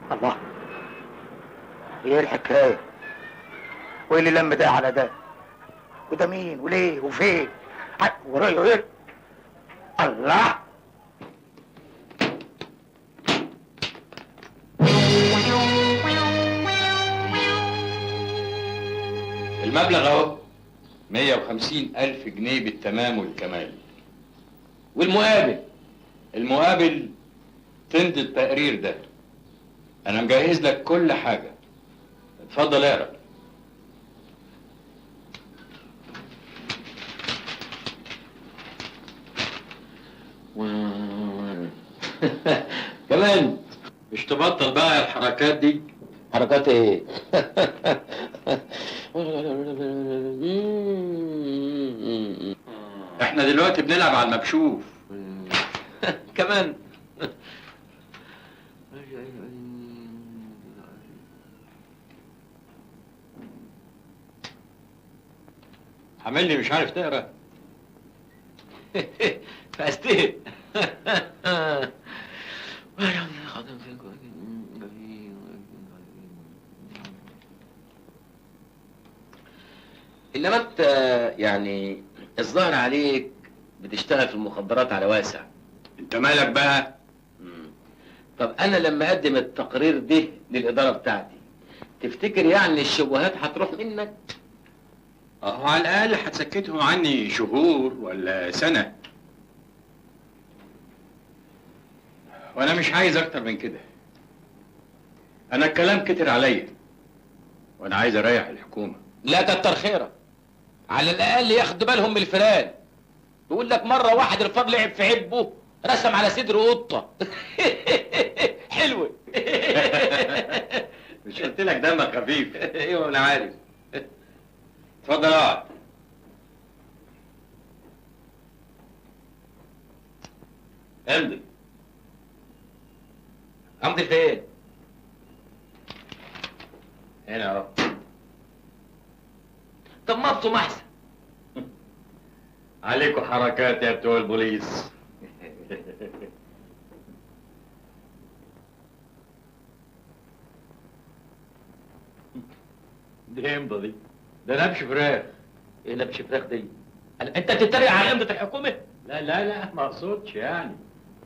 الله، ايه الحكايه؟ وايه اللي لم ده على ده؟ وده مين وليه وفين؟ ورايه الله. المبلغ اهو 150,000 جنيه بالتمام والكمال. والمقابل؟ المقابل تمضي التقرير ده. انا مجهز لك كل حاجه، اتفضل اقرا. كمان مش تبطل بقى الحركات دي؟ حركات ايه؟ احنا دلوقتي بنلعب على المكشوف. كمان عامل مش عارف تقرا. فاستهل. انما انت يعني الظاهر عليك بتشتغل في المخدرات على واسع. انت مالك بقى؟ طب انا لما اقدم التقرير ده للاداره بتاعتي تفتكر يعني الشبهات هتروح منك؟ اهو على الاقل هتسكتهم عني شهور ولا سنه، وانا مش عايز اكتر من كده. انا الكلام كتر عليا وانا عايز اريح الحكومه. لا كتر خيرك، على الاقل ياخدوا بالهم من الفيران. بيقول لك مره واحد الفار لعب في عبه رسم على صدره قطه. حلوه. مش قلت لك دمك خفيف؟ ايوه انا عارف. اتفضل اقعد. امضي. امضي فين؟ هنا اهو. طب ما ابطم احسن. عليكوا حركات يا بتوع البوليس. دي امضه دي؟ ده نبش فراخ. ايه نبش فراخ دي؟ انت بتتريق على امضه الحكومه؟ لا لا لا، ما اقصدش يعني.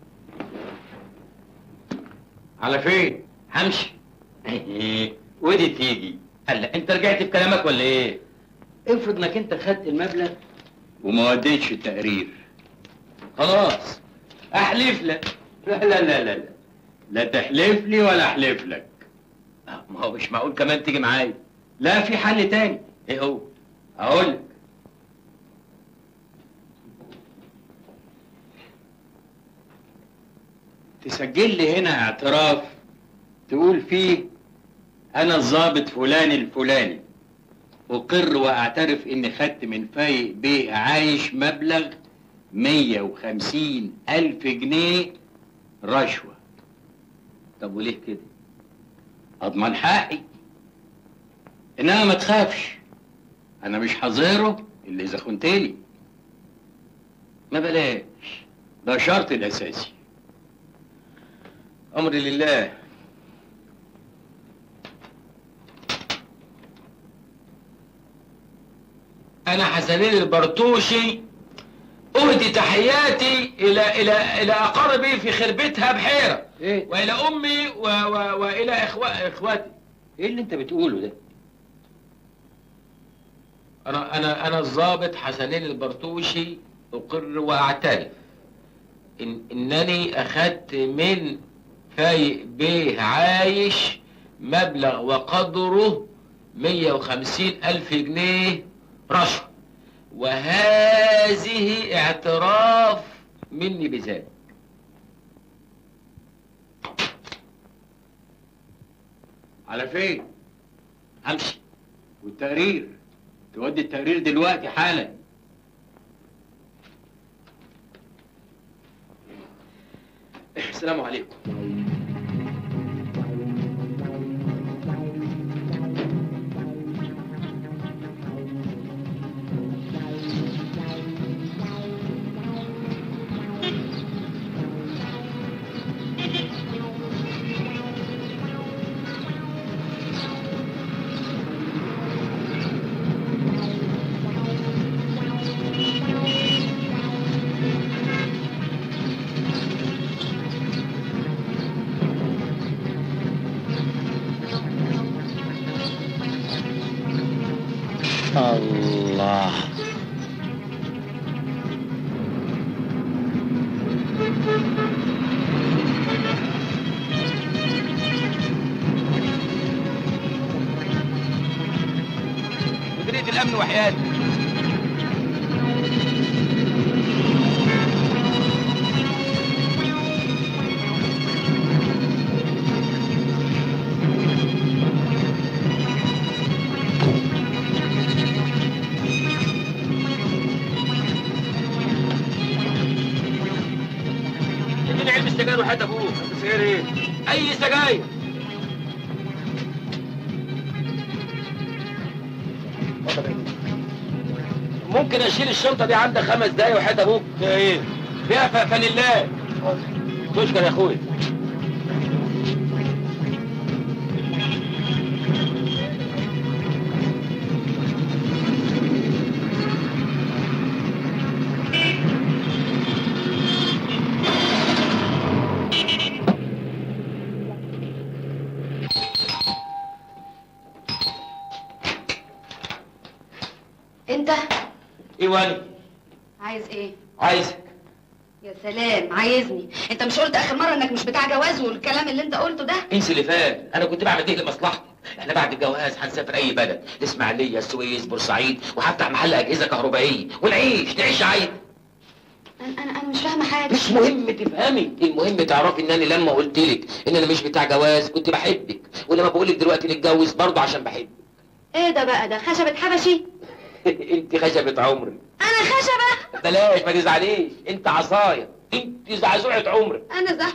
على فين؟ همشي. ودي تيجي. هلا انت رجعت في كلامك ولا ايه؟ افرض انك انت خدت المبلغ وما وديتش التقرير. خلاص احلف لك. لا لا لا لا لا، لا تحلف لي ولا احلف لك. ما هو مش معقول كمان تيجي معايا. لا، في حل تاني. ايه هو؟ اقول لك. تسجل لي هنا اعتراف تقول فيه انا الضابط فلان الفلاني اقر واعترف اني خدت من فايق بيه عايش مبلغ 150,000 جنيه رشوة. طب وليه كده؟ اضمن حقي. انما ما تخافش، انا مش هظهره الا اذا خنتلي. ما بلاش، ده شرط الاساسي. امري لله. انا حسنين البرتوشي اهدي تحياتي الى اقاربي في خربتها بحيره. إيه؟ والى امي والى اخواتي. ايه اللي انت بتقوله ده؟ انا الضابط حسنين البرتوشي اقر واعترف انني اخذت من فايق بيه عايش مبلغ وقدره 150,000 جنيه رشوة، وهذه اعتراف مني بذلك. على فين؟ همشي. والتقرير تودي التقرير دلوقتي حالا. السلام عليكم. الله. مديرية الأمن وحياتي. اديني علبة سجاير وحياة أبوك. سجاير إيه؟ أي سجاير. ممكن اشيل الشنطه دي عندك 5 دقايق وحياة ابوك؟ فيها ايه؟ فيها فانيلات. تشكر يا اخويا. انت ايه واني؟ عايز ايه؟ عايزك. يا سلام، عايزني؟ انت مش قلت اخر مره انك مش بتاع جواز والكلام اللي انت قلته ده؟ انسي اللي فات، انا كنت بعمل ايه لمصلحتك. احنا بعد الجواز هنسافر اي بلد، الاسماعيليه، السويس، بورسعيد، وهفتح محل اجهزه كهربائيه نعيش عايز. انا مش فاهمه حاجه. مش مهم تفهمي، المهم تعرفي ان انا لما قلت لك ان انا مش بتاع جواز كنت بحبك، ولما بقول لك دلوقتي نتجوز برضه عشان بحبك. ايه ده بقى؟ ده خشبه حبشي؟ انت خشبة عمري. انا خشبه؟ بلاش ما تزعليش، انت عصايه، انت زعزوعة عمري. انا زح.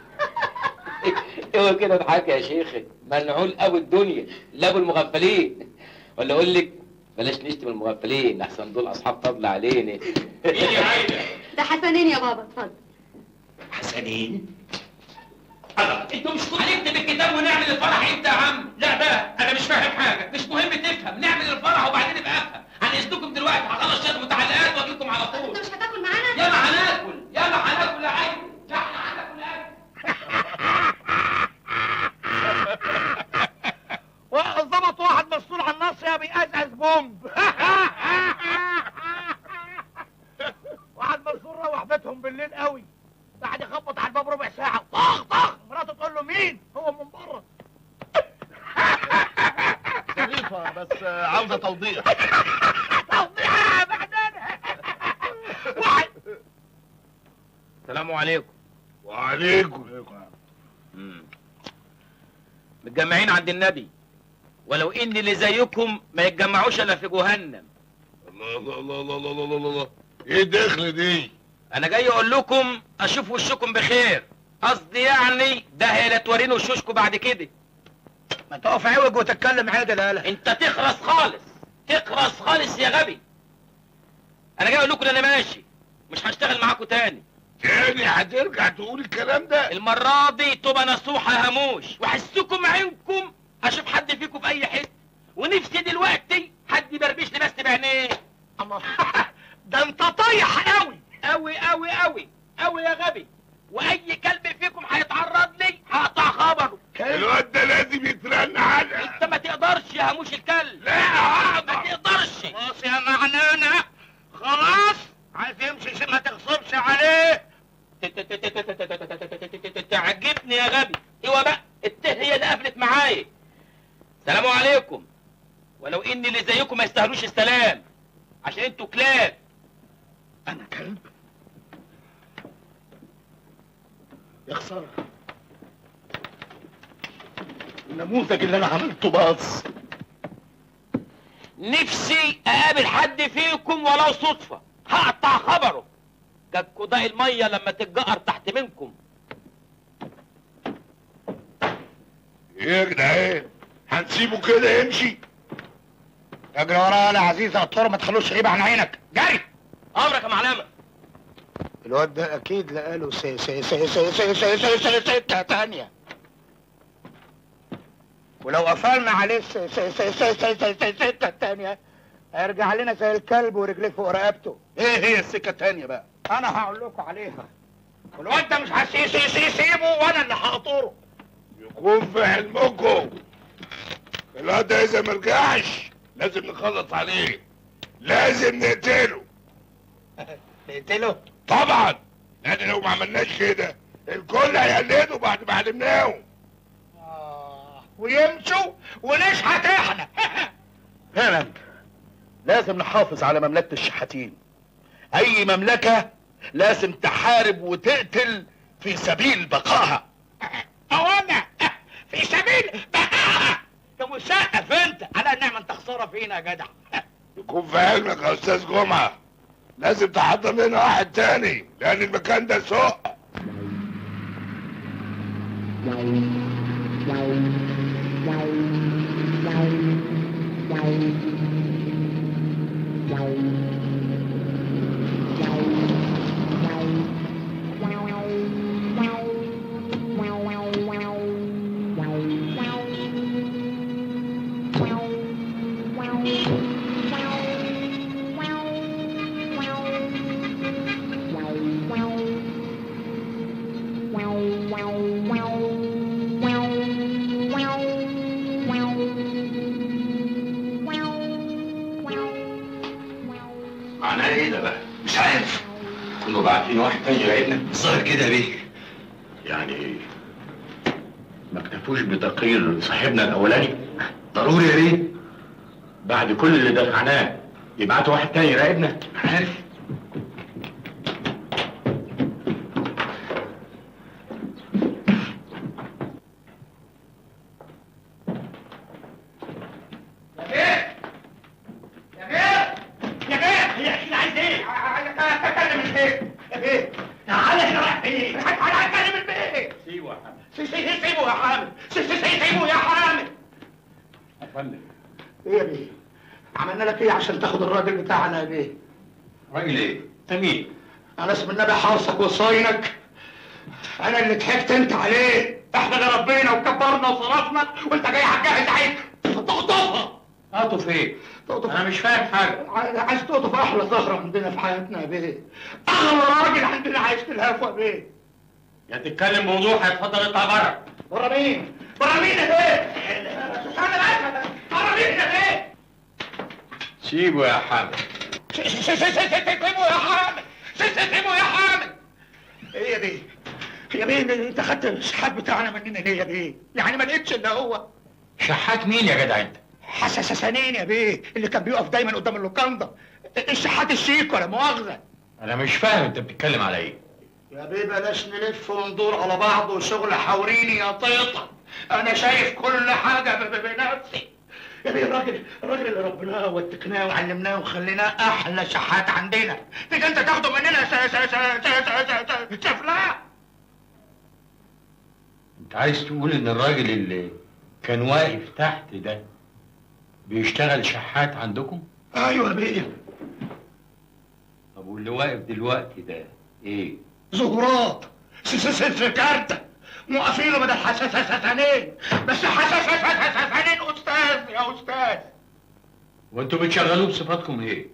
هو كده اضحك يا شيخي، منعول قوي الدنيا، لا ابو المغفلين. ولا اقول لك بلاش نشتم المغفلين احسن دول اصحاب فضل علينا. مين يا عايده؟ ده حسنين يا بابا، اتفضل. حسنين؟ الله، انتوا مش هنكتب الكتاب ونعمل الفرح امتى يا عم؟ لا بقى انا مش فاهم حاجه، مش مهم تفهم، نعمل الفرح وبعدين ابقى افهم. هنقصدكم دلوقتي، هخلص شويه متعلقات واجي لكم على طول. انت مش هتاكل معانا؟ ياما هناكل يا عيني، لا احنا هناكل اكل. ظبط واحد مسؤول عن النصر يا بيقزقز بومب. واحد مسؤول روح بيتهم بالليل قوي، بعد يخبط على الباب ربع ساعه، طخ مراته تقول له مين؟ هو من بره. ظريفة بس عاوزة توضيح. توضيح بعدين. واحد. السلام عليكم. وعليكم. متجمعين عند النبي، ولو ان اللي زيكم ما يتجمعوش الا في جهنم. الله الله الله الله الله الله الله، ايه الدخل دي؟ انا جاي اقول لكم اشوف وشكم بخير، قصدي يعني ده هي لا توريني وشوشكم بعد كده. ما تقف عوج وتتكلم عادل. يالا انت تخرس خالص يا غبي. انا جاي اقول لكم ان انا ماشي، مش هشتغل معاكم تاني. تاني هترجع تقول الكلام ده؟ المرة دي تبقى نصوحة هموش، وحسكم عينكم اشوف حد فيكم في اي حتة، ونفسي دلوقتي حد يبربش لي بس بعينيه. الله. ده انت طايح قوي قوي يا غبي، واي كلب فيكم هيتعرض لي هقطع خبره. الواد ده لازم يترن على. انت ما تقدرش يا هموش الكلب. لا اقدر. ما تقدرش. خلاص يا معنانة، خلاص. عايز يمشي ما تغصبش عليه. تعجبني يا غبي. ايوه بقى، هي اللي قفلت معايا. سلام عليكم. ولو ان اللي زيكم ما يستاهلوش السلام، عشان انتوا كلاب. انا كلب؟ يا خسارة، النموذج اللي انا عملته باظ. نفسي اقابل حد فيكم ولو صدفة، هقطع خبره. كالكوداء المية لما تتجقر تحت منكم. ايه يا جدعان؟ هنسيبه كده يمشي؟ اجري ورايا يا عزيز الطور، ما تخلوش غيبة عن عينك. جري. امرك يا معلمة. الواد ده اكيد لقاله سكة تانية، ولو قفلنا عليه سكة تانية هيرجع لنا زي الكلب ورجليه فوق رقبته. ايه هي السكة التانية بقى؟ انا هقول لكم عليها، والواد ده مش هسيبه وانا اللي هقطره. يكون في علمكم الواد ده اذا مرجعش لازم نخلص عليه، لازم نقتله. نقتله؟ طبعا، لان لو ما عملناش كده الكل هيقلدوا بعد ما علمناهم. ويمشوا ونشحت احنا. فعلا لازم نحافظ على مملكة الشحاتين. اي مملكة لازم تحارب وتقتل في سبيل بقائها. او انا في سبيل بقاها. انت مسقف انت على النعمه، انت خساره فينا يا جدع. يكون في علمك يا استاذ جمعة، لازم تحضر لنا واحد تاني لان المكان ده سوق. معناه ايه ده بقى؟ مش عارف. كانوا باعتين واحد تاني يراقبنا؟ الظاهر كده يا بيه. يعني ما اكتفوش بتقرير صاحبنا الاولاني؟ ضروري يا بيه بعد كل اللي دفعناه يبعتوا واحد تاني يراقبنا؟ عارف. ايه يا بيه؟ عملنا لك ايه عشان تاخد الراجل بتاعنا يا بيه؟ راجل ايه؟ انت مين؟ انا اسم النبي حارسك وصاينك. انا اللي ضحكت انت عليه. احنا اللي ربينا وكبرنا وصرفنا وانت جاي هتجهز عيد تقطفها. اقطف ايه؟ تقطف؟ انا مش فاهم حاجه. عايز تقطف احلى زهره عندنا في حياتنا يا بيه. اغلى راجل عندنا عايز تلهفه يا بيه. يا تتكلم بوضوح هيتفضل اطلع بره. بره مين؟ بره مين يا بيه؟ بره مين يا بيه؟ سيبه يا حامد. سيبه يا حامد. سيبه يا حامد. ايه يا بيه؟ يا بيه انت خدت الشحات بتاعنا مننا ليه يا بيه؟ يعني ما لقيتش الا هو. شحات مين يا جدع انت؟ حساسانين يا بيه، اللي كان بيقف دايما قدام اللوكاندا. الشحات الشيك ولا مؤاخذه. انا مش فاهم انت بتتكلم على ايه؟ يا بيه بلاش نلف وندور على بعض وشغل حوريني يا طيطه. انا شايف كل حاجه بنفسي. يا بيه الراجل اللي ربناه واتقناه وعلمناه وخليناه احلى شحات عندنا، تيجي انت تاخده مننا سفلاء. انت عايز تقول ان الراجل اللي كان واقف تحت ده بيشتغل شحات عندكم؟ ايوه يا بيه. طب واللي واقف دلوقتي ده ايه؟ زهورات سكارتة موقفينه بدل حساسانين، بس حساسانين استاذ يا استاذ. وانتوا بتشغلوه بصفاتكم ايه؟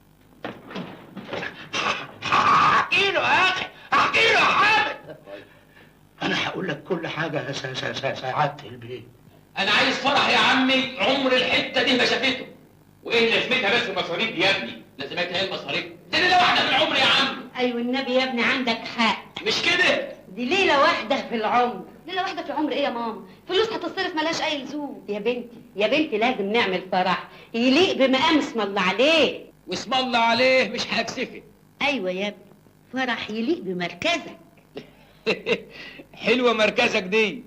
احكي له يا اخي، احكي له يا حامد. انا هقول لك كل حاجه يا سعاده البيه. انا عايز فرح يا عمي عمر الحته دي ما شافته. وايه لازمتها بس المصاريف دي يا ابني؟ لازمتها ايه المصاريف؟ دي ليله واحده في العمر يا عم. ايوه النبي يا ابني عندك حق. مش كده؟ دي ليله واحده في العمر. ليله واحده في العمر ايه يا ماما؟ فلوس هتصرف ملهاش اي لزوم. يا بنتي لازم نعمل فرح يليق بمقام اسم الله عليه. واسم الله عليه مش هكسفك. ايوه يا ابني فرح يليق بمركزك. حلوه مركزك دي.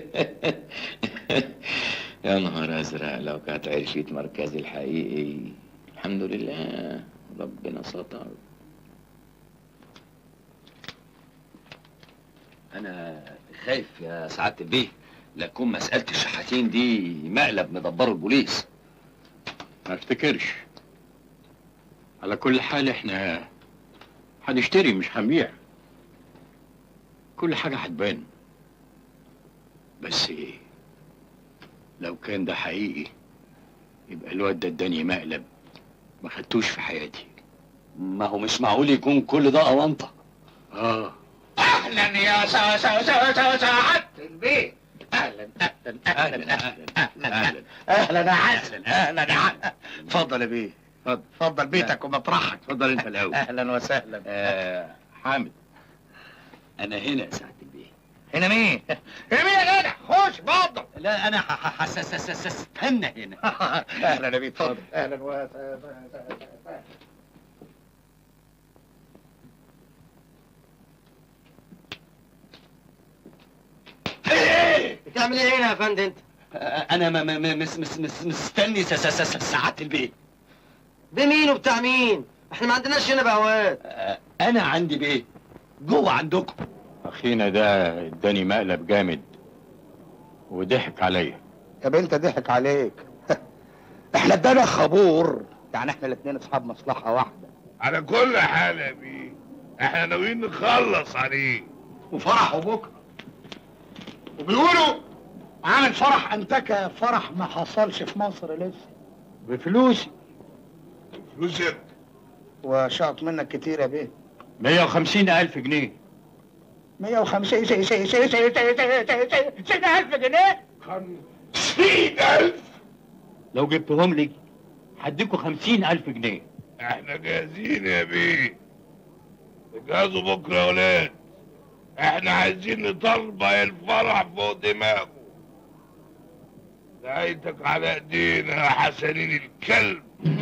يا نهار ازرق لو كانت عرفت مركزي الحقيقي. الحمد لله ربنا ستر. انا خايف يا سعاده البيه لا تكون مساله الشحاتين دي مقلب مدبره البوليس. ما افتكرش. على كل حال احنا هنشتري مش هنبيع. كل حاجه هتبان. بس لو كان ده حقيقي يبقى الواد ده اداني مقلب ما خدتوش في حياتي. ما هو مش معقول يكون كل ده اونطه. اهلا يا سعاده البيه. اهلا اهلا اهلا يا حسن، اهلا يا حسن. اتفضل يا بيه، اتفضل بيتك ومطرحك. اتفضل انت الاول. اهلا وسهلا. حامد، انا هنا يا سعاده البيه. هنا مين؟ هنا مين يا جدع؟ خش اتفضل. لا انا استنى هنا. اهلا يا بيه، اتفضل. اهلا وسهلا. بتعمل ايه هنا يا فندم انت؟ انا مستني سعاده البيه. بمين وبتاع مين؟ احنا ما عندناش هنا بهوات. انا عندي بيه جوه عندكم. اخينا ده اداني مقلب جامد وضحك عليا. يا بنت ضحك عليك. احنا ادانا خبور، يعني احنا الاثنين اصحاب مصلحه واحده. على كل حال يا بيه احنا ناويين نخلص عليه. وفرحه بكره، وبيقولوا عامل فرح انتكه، فرح ما حصلش في مصر لسه، بفلوسي. فلوسك؟ وشاط منك كتير يا بيه. 150,000 جنيه. 150 ألف جنيه؟ 50,000؟ لو جبتهم لي هديكوا 50,000 جنيه. احنا جاهزين يا بيه، اجهزوا بكره يا ولاد، احنا عايزين نطلع الفرح فوق دماغه. نهايتك على ايدينا يا حسنين الكلب.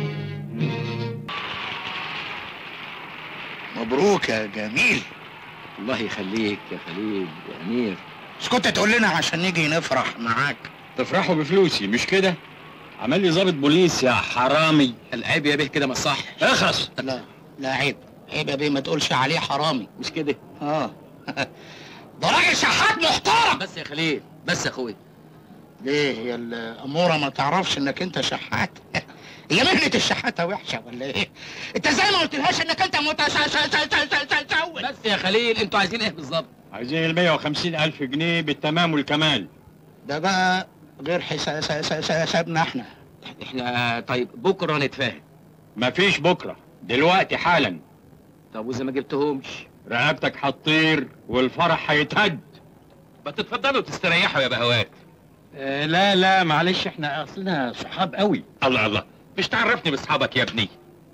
مبروك يا جميل. الله يخليك يا خليل يا امير. بس كنت تقول لنا عشان نيجي نفرح معاك. تفرحوا بفلوسي مش كده؟ عمل لي ضابط بوليس يا حرامي. العيب يا بيه كده ما صح. اخرس. لا عيب، عيب يا بيه، ما تقولش عليه حرامي. مش كده؟ ده راجل شحات محترم. بس يا خليل، بس يا اخويا. ليه هي الاموره ما تعرفش انك انت شحات؟ هي مهنه الشحاته وحشه ولا ايه؟ انت ازاي ما قلتلهاش انك انت متسول؟ بس يا خليل انتوا عايزين ايه بالظبط؟ عايزين 150,000 جنيه بالتمام والكمال. ده بقى غير حسابنا احنا طيب بكره نتفاهم. مفيش بكره، دلوقتي حالا. طب واذا ما جبتهمش؟ رقبتك هتطير والفرح هيتهد. ما تتفضلوا تستريحوا يا بهوات. لا معلش، احنا اصلنا صحاب قوي. الله مش تعرفني باصحابك يا ابني؟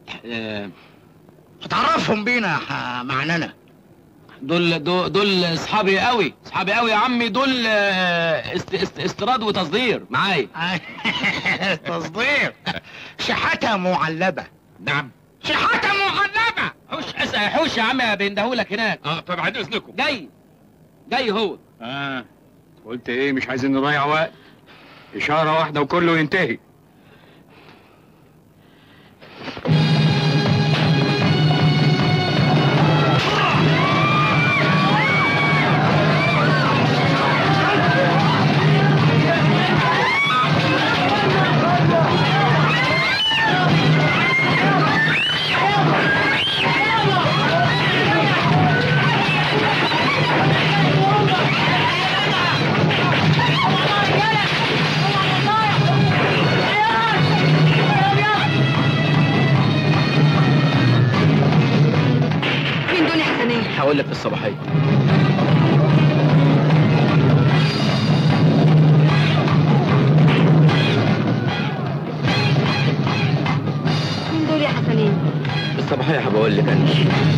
هتعرفهم بينا معنانا. دول اصحابي قوي يا عمي. دول استيراد وتصدير معايا. تصدير. شحاتة معلبة. نعم شحاتة معلبة. حوش يا عم، بيندهولك هناك. طب بعد اذنكم. جاي هو. قلت ايه؟ مش عايزين نضيع وقت. اشارة واحدة وكله ينتهي. هقول لك في الصباحيه. مين دول يا حسنين؟ الصباحيه هبقول لك انا.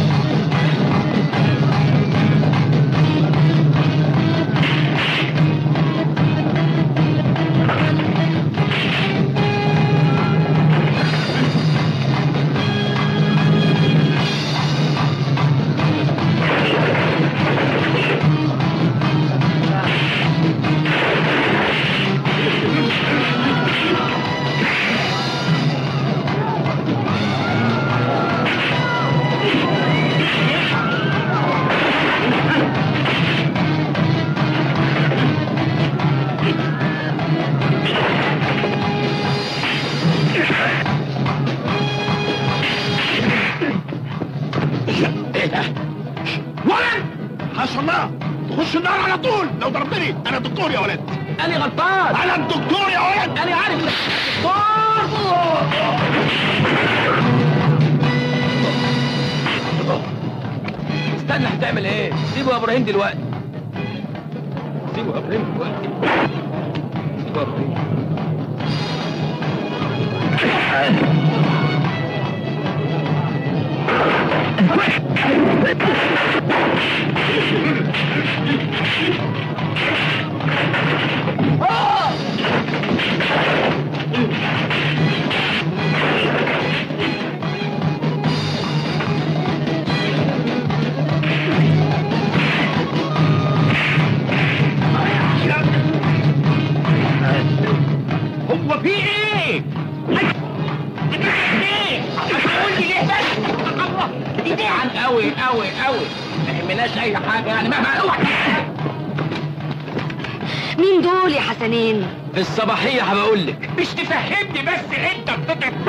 حسن الله تخش النار على طول لو ضربتني. انا الدكتور يا ولد. انا غلطان. انا الدكتور يا ولد. انا عارف دكتور. استنى، هتعمل ايه؟ سيبه يا ابراهيم دلوقتي. برضه. هو في ايه؟ هتقول لي ليه بس؟ الله دي جعان قوي قوي قوي، ما يهمناش اي حاجه يعني مهما اوعى. مين دول يا حسنين؟ في الصباحية هبقول لك. مش تفهمني بس انت بتضرب.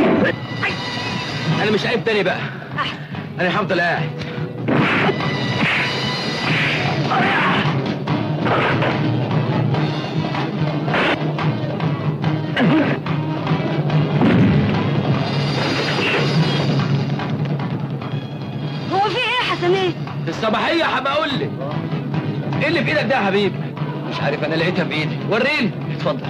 انا مش قايم تاني بقى. انا هفضل قاعد. هو في ايه يا حسنين؟ في الصباحية هبقول لك. ايه اللي في ايدك ده يا حبيبي؟ مش عارف، انا لقيتها في ايدي. وريني. اتفضل.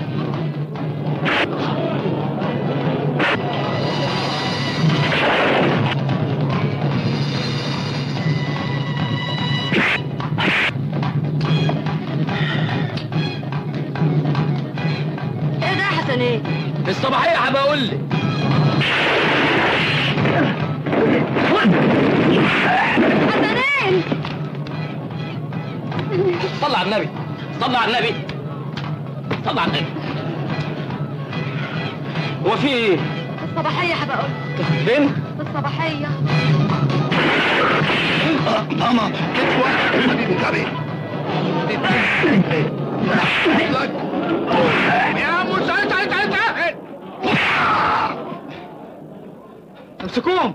ايه ده يا حسنين؟ في الصباحية هبقول لك. حسنين صلى على النبي، صلى على النبي، صلى على النبي. هو في ايه؟ في الصباحية هبقول. فين؟ في الصباحية. ماما كتف واحد حبيبي غبي. يا موسى تعال امسكوهم.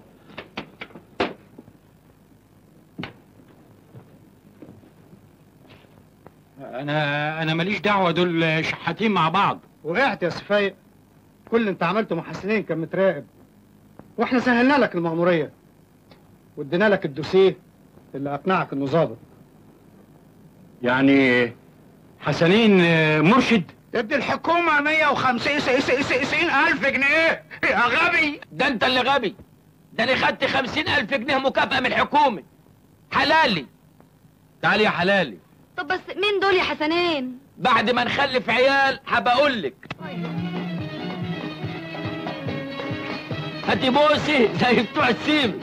انا ماليش دعوه، دول شحاتين مع بعض. وقعت يا سفايق. كل اللي انت عملته مع حسنين كان متراقب، واحنا سهلنا لك المأمورية وادينا لك الدوسيه اللي اقنعك انه ظابط. يعني حسنين مرشد؟ ادي الحكومة 150 ألف جنيه يا غبي. ده انت اللي غبي. ده انا خدت 50,000 جنيه مكافأة من الحكومة. حلالي. تعالي يا حلالي. طب بس مين دول يا حسنين؟ بعد ما نخلف عيال هبقول لك. هاتي بوسي زي بتوع السيم.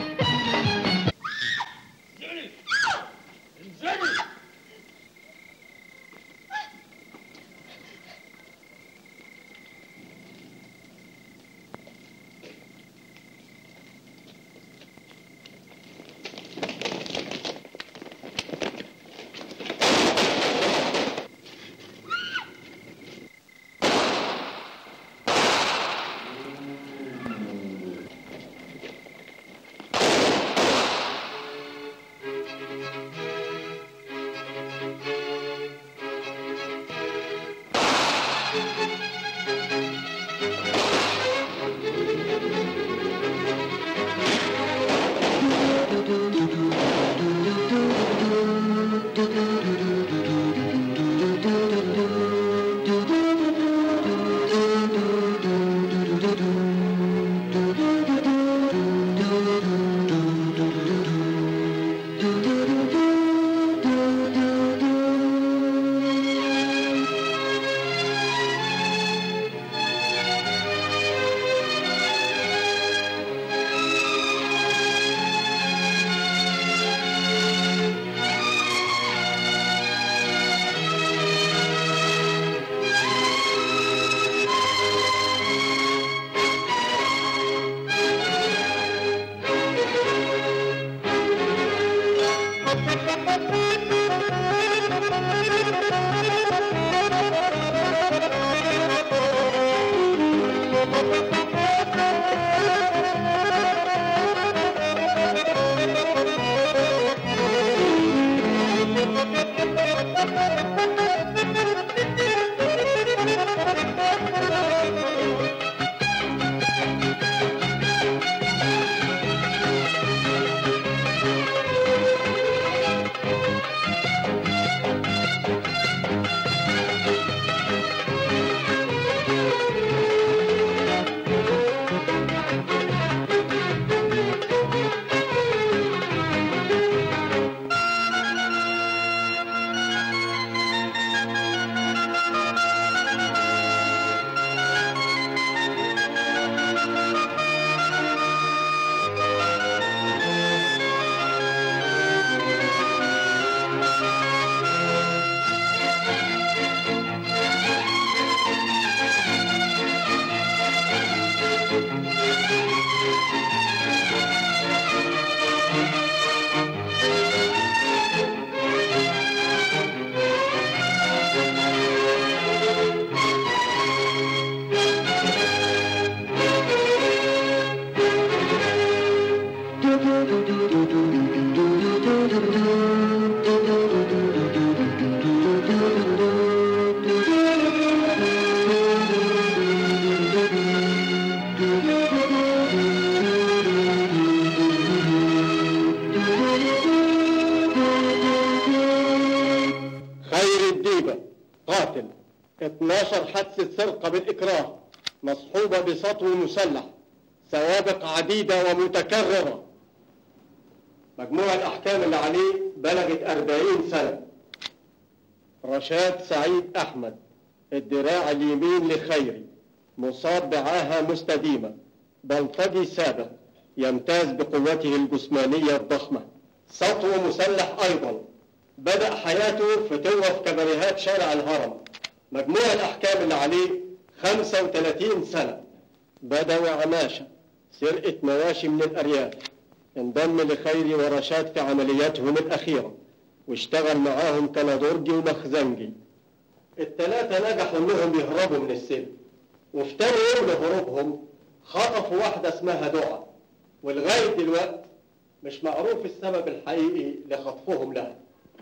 الديبة قاتل، 12 حادثة سرقة بالإكراه مصحوبة بسطو مسلح، سوابق عديدة ومتكررة. مجموع الأحكام اللي عليه بلغت 40 سنة. رشاد سعيد أحمد، الدراع اليمين لخيري، مصاب بعاهة مستديمة، بلطجي سابق، يمتاز بقوته الجسمانية الضخمة، سطو مسلح أيضا، بدأ حياته في توف كباريهات شارع الهرم. مجموع الأحكام اللي عليه 35 سنة. بدوي عماشة، سرقة مواشي من الأرياف، انضم لخيري ورشاد في عملياتهم الأخيرة واشتغل معاهم كندرجي ومخزنجي. الثلاثة نجحوا انهم يهربوا من السجن، وفي تاني يوم لهروبهم خطفوا واحدة اسمها دعاء، ولغاية دلوقتي مش معروف السبب الحقيقي لخطفهم لها.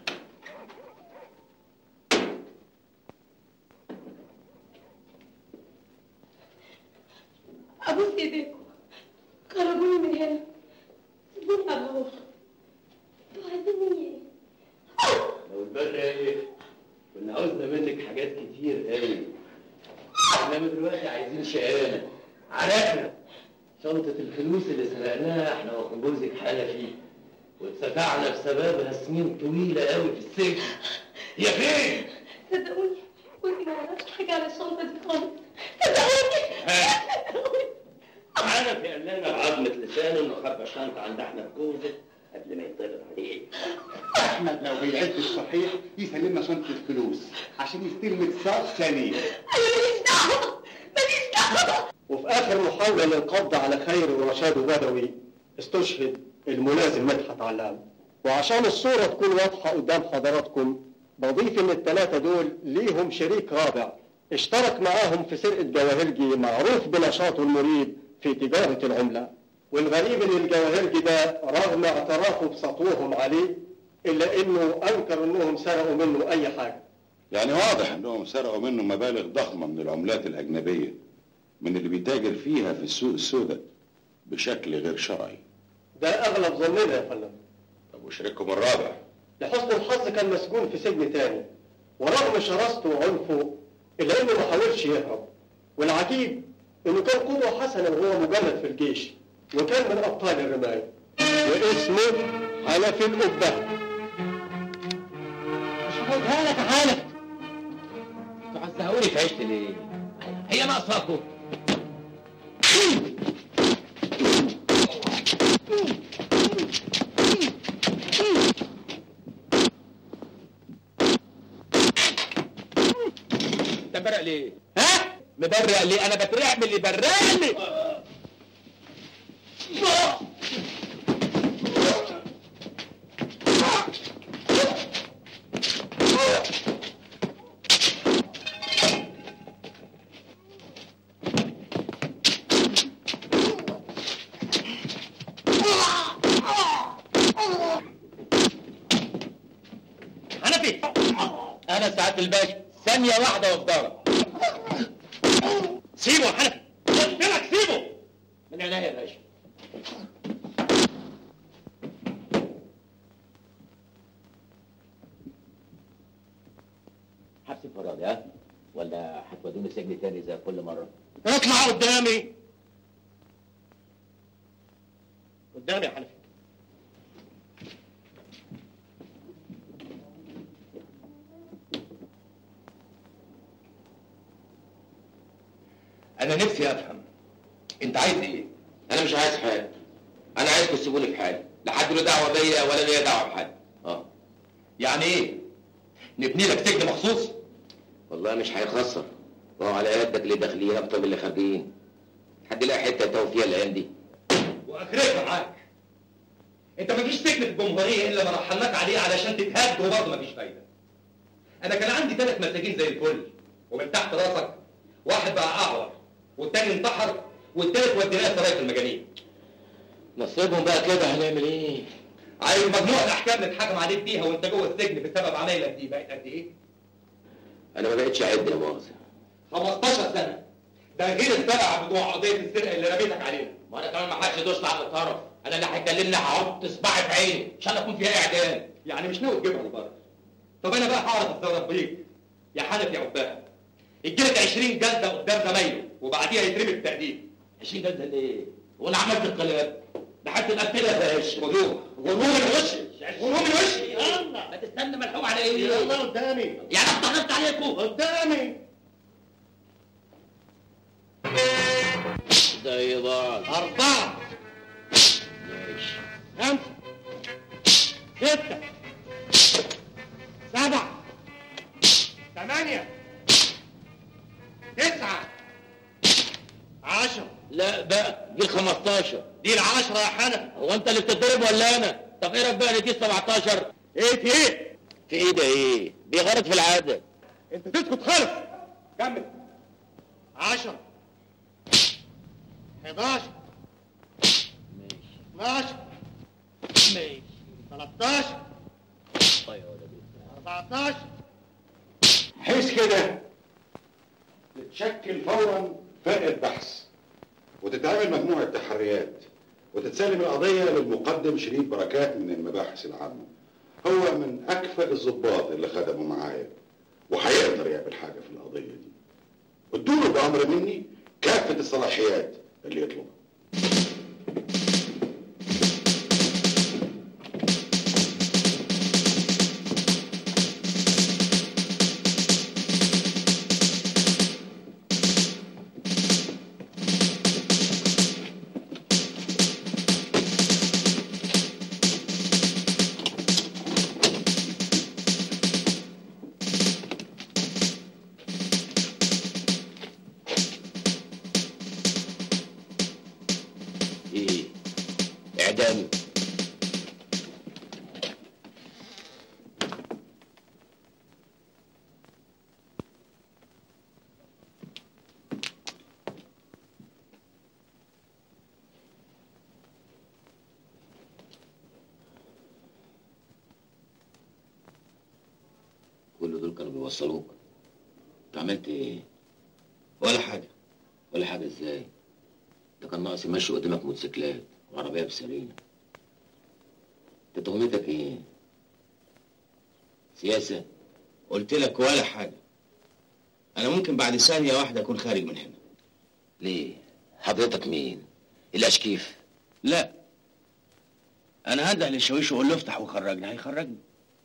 ابوس ايديكم، خرجوني من هنا، سيبوني اروح. انتوا عايزين مني ايه؟ لو البر ايه؟ كنا عاوزنا منك حاجات كتير قوي. انما دلوقتي عايزين شقانا. عرفنا شنطة الفلوس اللي سرقناها احنا وجوزك حاجة فيه، واتسفعنا بسببها سنين طويلة قوي في السجن. هي فين؟ صدقوني جوزي ما عرفش حاجة على الشنطة دي خالص. صدقوني. عرف قال لنا بعظمة لسانه انه خبى شنطة عند احمد جوزك قبل ما يطلع عليه. احمد لو بيعد الصحيح يسلمنا شنطة الفلوس عشان يستلم اتصال ثانية. ماليش دعوة، ماليش دعوة. وفي آخر محاولة للقبض على خيري ورشاد وبدوي استشهد الملازم مدحت علام. وعشان الصورة تكون واضحة قدام حضراتكم بضيف إن الثلاثة دول ليهم شريك رابع اشترك معاهم في سرقة جواهرجي معروف بنشاطه المريب في تجارة العملة. والغريب إن الجواهرجي ده رغم اعترافه بسطوهم عليه إلا إنه أنكر إنهم سرقوا منه أي حاجة. يعني واضح إنهم سرقوا منه مبالغ ضخمة من العملات الأجنبية من اللي بيتاجر فيها في السوق السوداء بشكل غير شرعي. ده أغلب ظننا يا فندم. طب وشريككم الرابع؟ لحسن الحظ كان مسجون في سجن تاني، ورغم شراسته وعنفه إلا إنه ما حاولش يهرب. والعجيب إنه كان قدوة حسنة وهو مجند في الجيش، وكان من أبطال الرماية، واسمه حنفي القبة. مش هاخدها لك يا حنفي. تعزهوني في عيشتي ليه؟ هي ناقصاكم. انت مبرق ليه؟ ها؟ مبرق ليه؟ انا بترعب من اللي برقني. حنفي، انا سعادة الباشا ثانية واحدة وافضلك. سيبه يا حنفي، قلت لك سيبه. من عينيا يا باشا. حبس انفرادي ها؟ ولا هتودوني سجن تاني زي كل مرة؟ اطلع قدامي. قدامي يا حنفي. أنا نفسي أفهم أنت عايز إيه؟ أنا مش عايز حاجة. أنا عايزكم تسيبوني في حالي، لا حد له دعوة بيا ولا ليا دعوة بحد. يعني إيه؟ نبني لك سجن مخصوص؟ والله مش هيخسر، وهو على يدك اللي داخلين أكتر من اللي خارجين. حد يلاقي حتة يتوه فيها الأيام دي. وآخرتها معاك. أنت مفيش سجن في الجمهورية إلا ما رحلناك عليه علشان تتهد وبرضه مفيش فايدة. أنا كان عندي 3 مساجين زي الفل، ومن تحت راسك واحد بقى أعور، والتاني انتحر، والتالت وديناه سراية المجانين. نصيبهم بقى كده، هنعمل ايه؟ عايز مجموعة الأحكام اللي اتحكم عليك بيها وأنت جوه السجن بسبب عمايلك دي بقت قد إيه؟ أنا ما بقتش أعد لا مؤاخذة. 15 سنة، ده غير السبعة بتوع قضية السرقة اللي رميتك علينا. ما أنا كمان ما حدش يدوس على الطرف، أنا اللي هيكلمني هحط صباعي في عيني عشان أكون فيها إعدام. يعني مش ناوي تجيبها لبره. طب انا بقى هعرف اتصرف بيك يا حنفي يا عباها. يجيلك 20 جلده قدام زمايله وبعديها يترمي بالتأديب. 20 جلده ليه؟ وانا عملت القلب؟ ده حتى مقتله يا باشا. خدوه من وشي، خدوه من وشي. يلا ما تستنى ملحوم على ايه؟ يلا قدامي. يعني اتضغطت عليكم قدامي. زي بعض. 4 ماشي. 5 6 7 8 9 10. لا بقى دي ال 15. دي ال10 يا حنفي. هو انت اللي بتتضرب ولا انا؟ طب ايه رايك بقى ان دي 17؟ ايه في ايه؟ في ايه ده ايه؟ دي غلط في العاده. انت تسكت خالص. كمل. 10 11 ماشي 12 ماشي 13 14. حيث كده تتشكل فورا فرقة بحث وتتعمل مجموعة تحريات وتتسلم القضية للمقدم شريف بركات من المباحث العامة. هو من أكفأ الضباط اللي خدموا معايا وهيقدر يعمل حاجة في القضية دي. ادوله بأمر مني كافة الصلاحيات اللي يطلبها. اعدام. كل دول كانوا بيوصلوك؟ انت عملت ايه؟ ولا حاجه. ولا حاجه ازاي؟ ده كان ناقص يمشي قدامك موتوسيكلات وعربيه بسرينه. انت تهمتك ايه؟ سياسه؟ قلت لك ولا حاجه. انا ممكن بعد ثانيه واحده اكون خارج من هنا. ليه؟ حضرتك مين؟ الاشكيف؟ لا، انا هنده للشاويش واقول له افتح وخرجني، هيخرجني.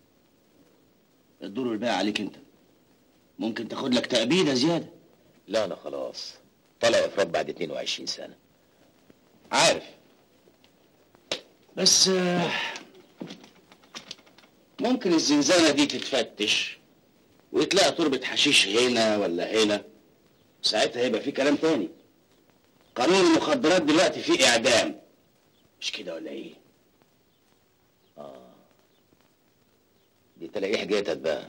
الدور الباقي عليك انت. ممكن تاخد لك تأبيدة زياده. لا انا خلاص طالع افراد بعد 22 سنه. عارف، بس ممكن الزنزانه دي تتفتش ويتلاقى تربة حشيش هنا ولا هنا، ساعتها هيبقى في كلام تاني. قانون المخدرات دلوقتي فيه اعدام، مش كده ولا ايه؟ دي تلاقيه حاجاتك بقى.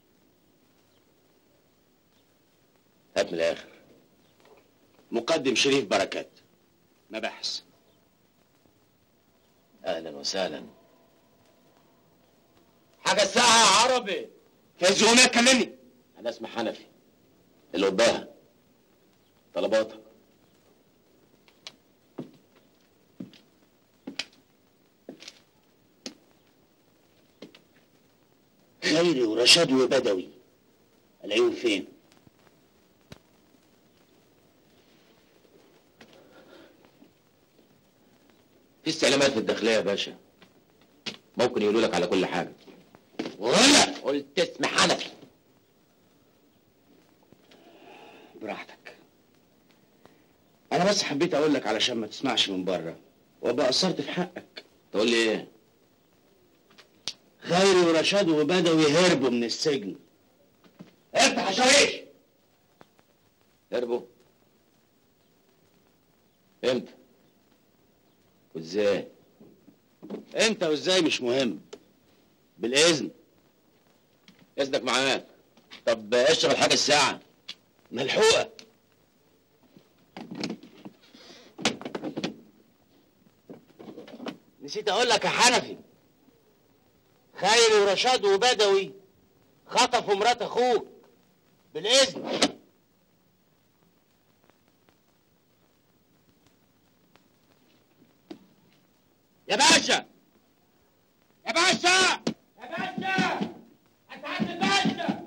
هات من الاخر. مقدم شريف بركات، مباحث. اهلا وسهلا. حاجه الساعه يا عربي. فايز هنا كلمني. انا اسمي حنفي اللي قدامها. طلباتك. خيري ورشاد وبدوي الاقيهم فين؟ في استعلامات في الداخليه يا باشا، ممكن يقولوا لك على كل حاجه. ولا قلت اسم حنفي. براحتك. انا بس حبيت اقول لك علشان ما تسمعش من بره وابقى قصرت في حقك. تقول لي ايه؟ خيري ورشاد وبدوي هربوا من السجن. افتح يا شاويش. هربوا؟ امتى؟ وازاي؟ امتى وازاي مش مهم. بالاذن. اذنك معاك. طب اشرب الحاجه الساعه. ملحوقه. نسيت اقول لك يا حنفي، خيري ورشاد وبدوي خطفوا مرات اخوك. بالاذن. يا باشا، يا باشا، يا باشا، سعاده الباشا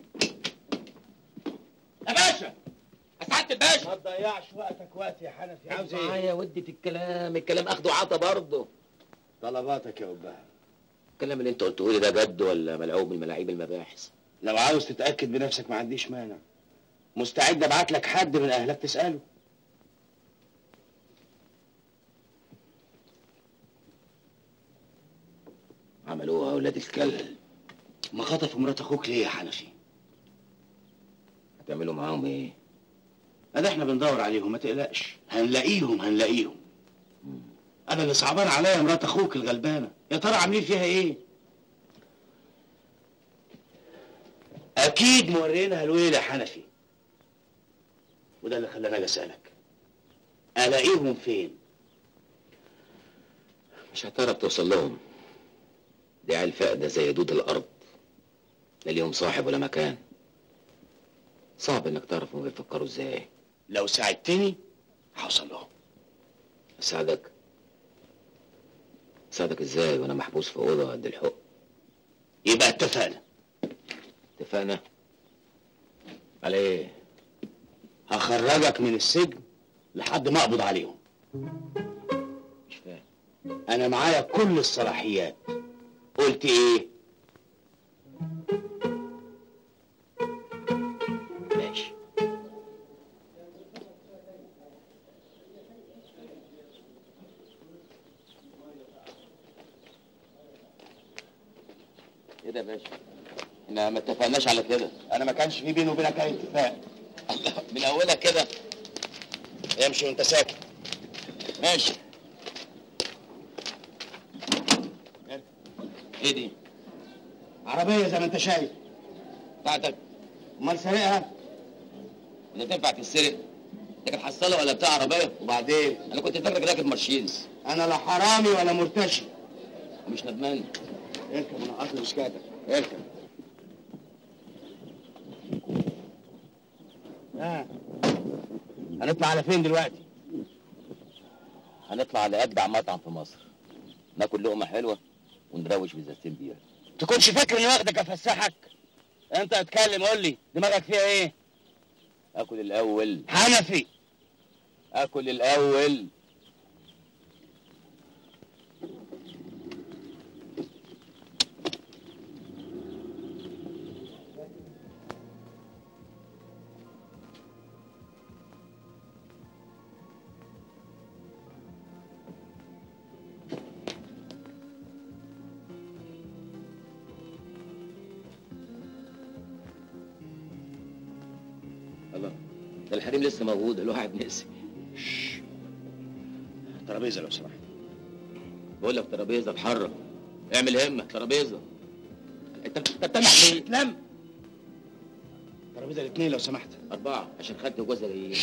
يا باشا يا سعاده الباشا ما تضيعش وقتك يا حنفي. عاوز ايه؟ معايا ودي في الكلام اخده عطا برضه. طلباتك يا أبها. الكلام اللي انت قلته لي ده جد ولا ملعوب من ملاعيب المباحث؟ لو عاوز تتأكد بنفسك ما عنديش مانع. مستعد ابعت لك حد من اهلك تسأله. عملوها اولاد الكلب. ما خطفوا مرات اخوك ليه يا حنفي؟ هتعملوا معاهم ايه؟ ادي احنا بندور عليهم، ما تقلقش. هنلاقيهم. انا اللي صعبان عليا مرات اخوك الغلبانه، يا ترى عاملين فيها ايه؟ اكيد مورينها الويل يا حنفي. وده اللي خلاني اجي اسالك، الاقيهم فين؟ مش هتعرف توصل لهم. دي عيال فاقدة زي دود الارض، لا ليهم صاحب ولا مكان. صعب انك تعرف هم بيفكروا ازاي. لو ساعدتني هوصل لهم. اساعدك ازاي وانا محبوس في اوضه قد الحق؟ يبقى اتفقنا على ايه؟ هخرجك من السجن لحد ما اقبض عليهم. مش فاهم. انا معايا كل الصلاحيات. قلت ايه؟ ماشي. ايه ده يا باشا؟ احنا ما اتفقناش على كده. انا ما كانش في بيني وبينك اي اتفاق. من اولها كده. امشي وانت ساكت. ماشي. ايه دي؟ عربيه زي ما انت شايف. بتاعتك؟ امال سارقها؟ ولا تنفع تتسرق؟ ده كانت حصاله ولا بتاع عربيه؟ وبعدين؟ انا كنت فاكرك راكب مرشيدس. انا لا حرامي ولا مرتشي. ومش ندمان. اركب انا قطر مشكاتك. اركب. هنطلع على فين دلوقتي؟ هنطلع على اجدع مطعم في مصر، ناكل لقمه حلوه ونروش بزازتين بيره. تكونش فاكر اني واخدك افسحك؟ انت اتكلم، قول لي دماغك فيها ايه؟ اكل الاول. حنفي. اكل الاول. الله، ده الحريم لسه موجود، الواحد نسي. ترابيزه لو سمحت. بقول لك ترابيزه، اتحرك، اعمل همه. ترابيزه. انت بتمح ليه؟ لم. ترابيزه الاثنين لو سمحت. 4 عشان خدت وجوزها جايين.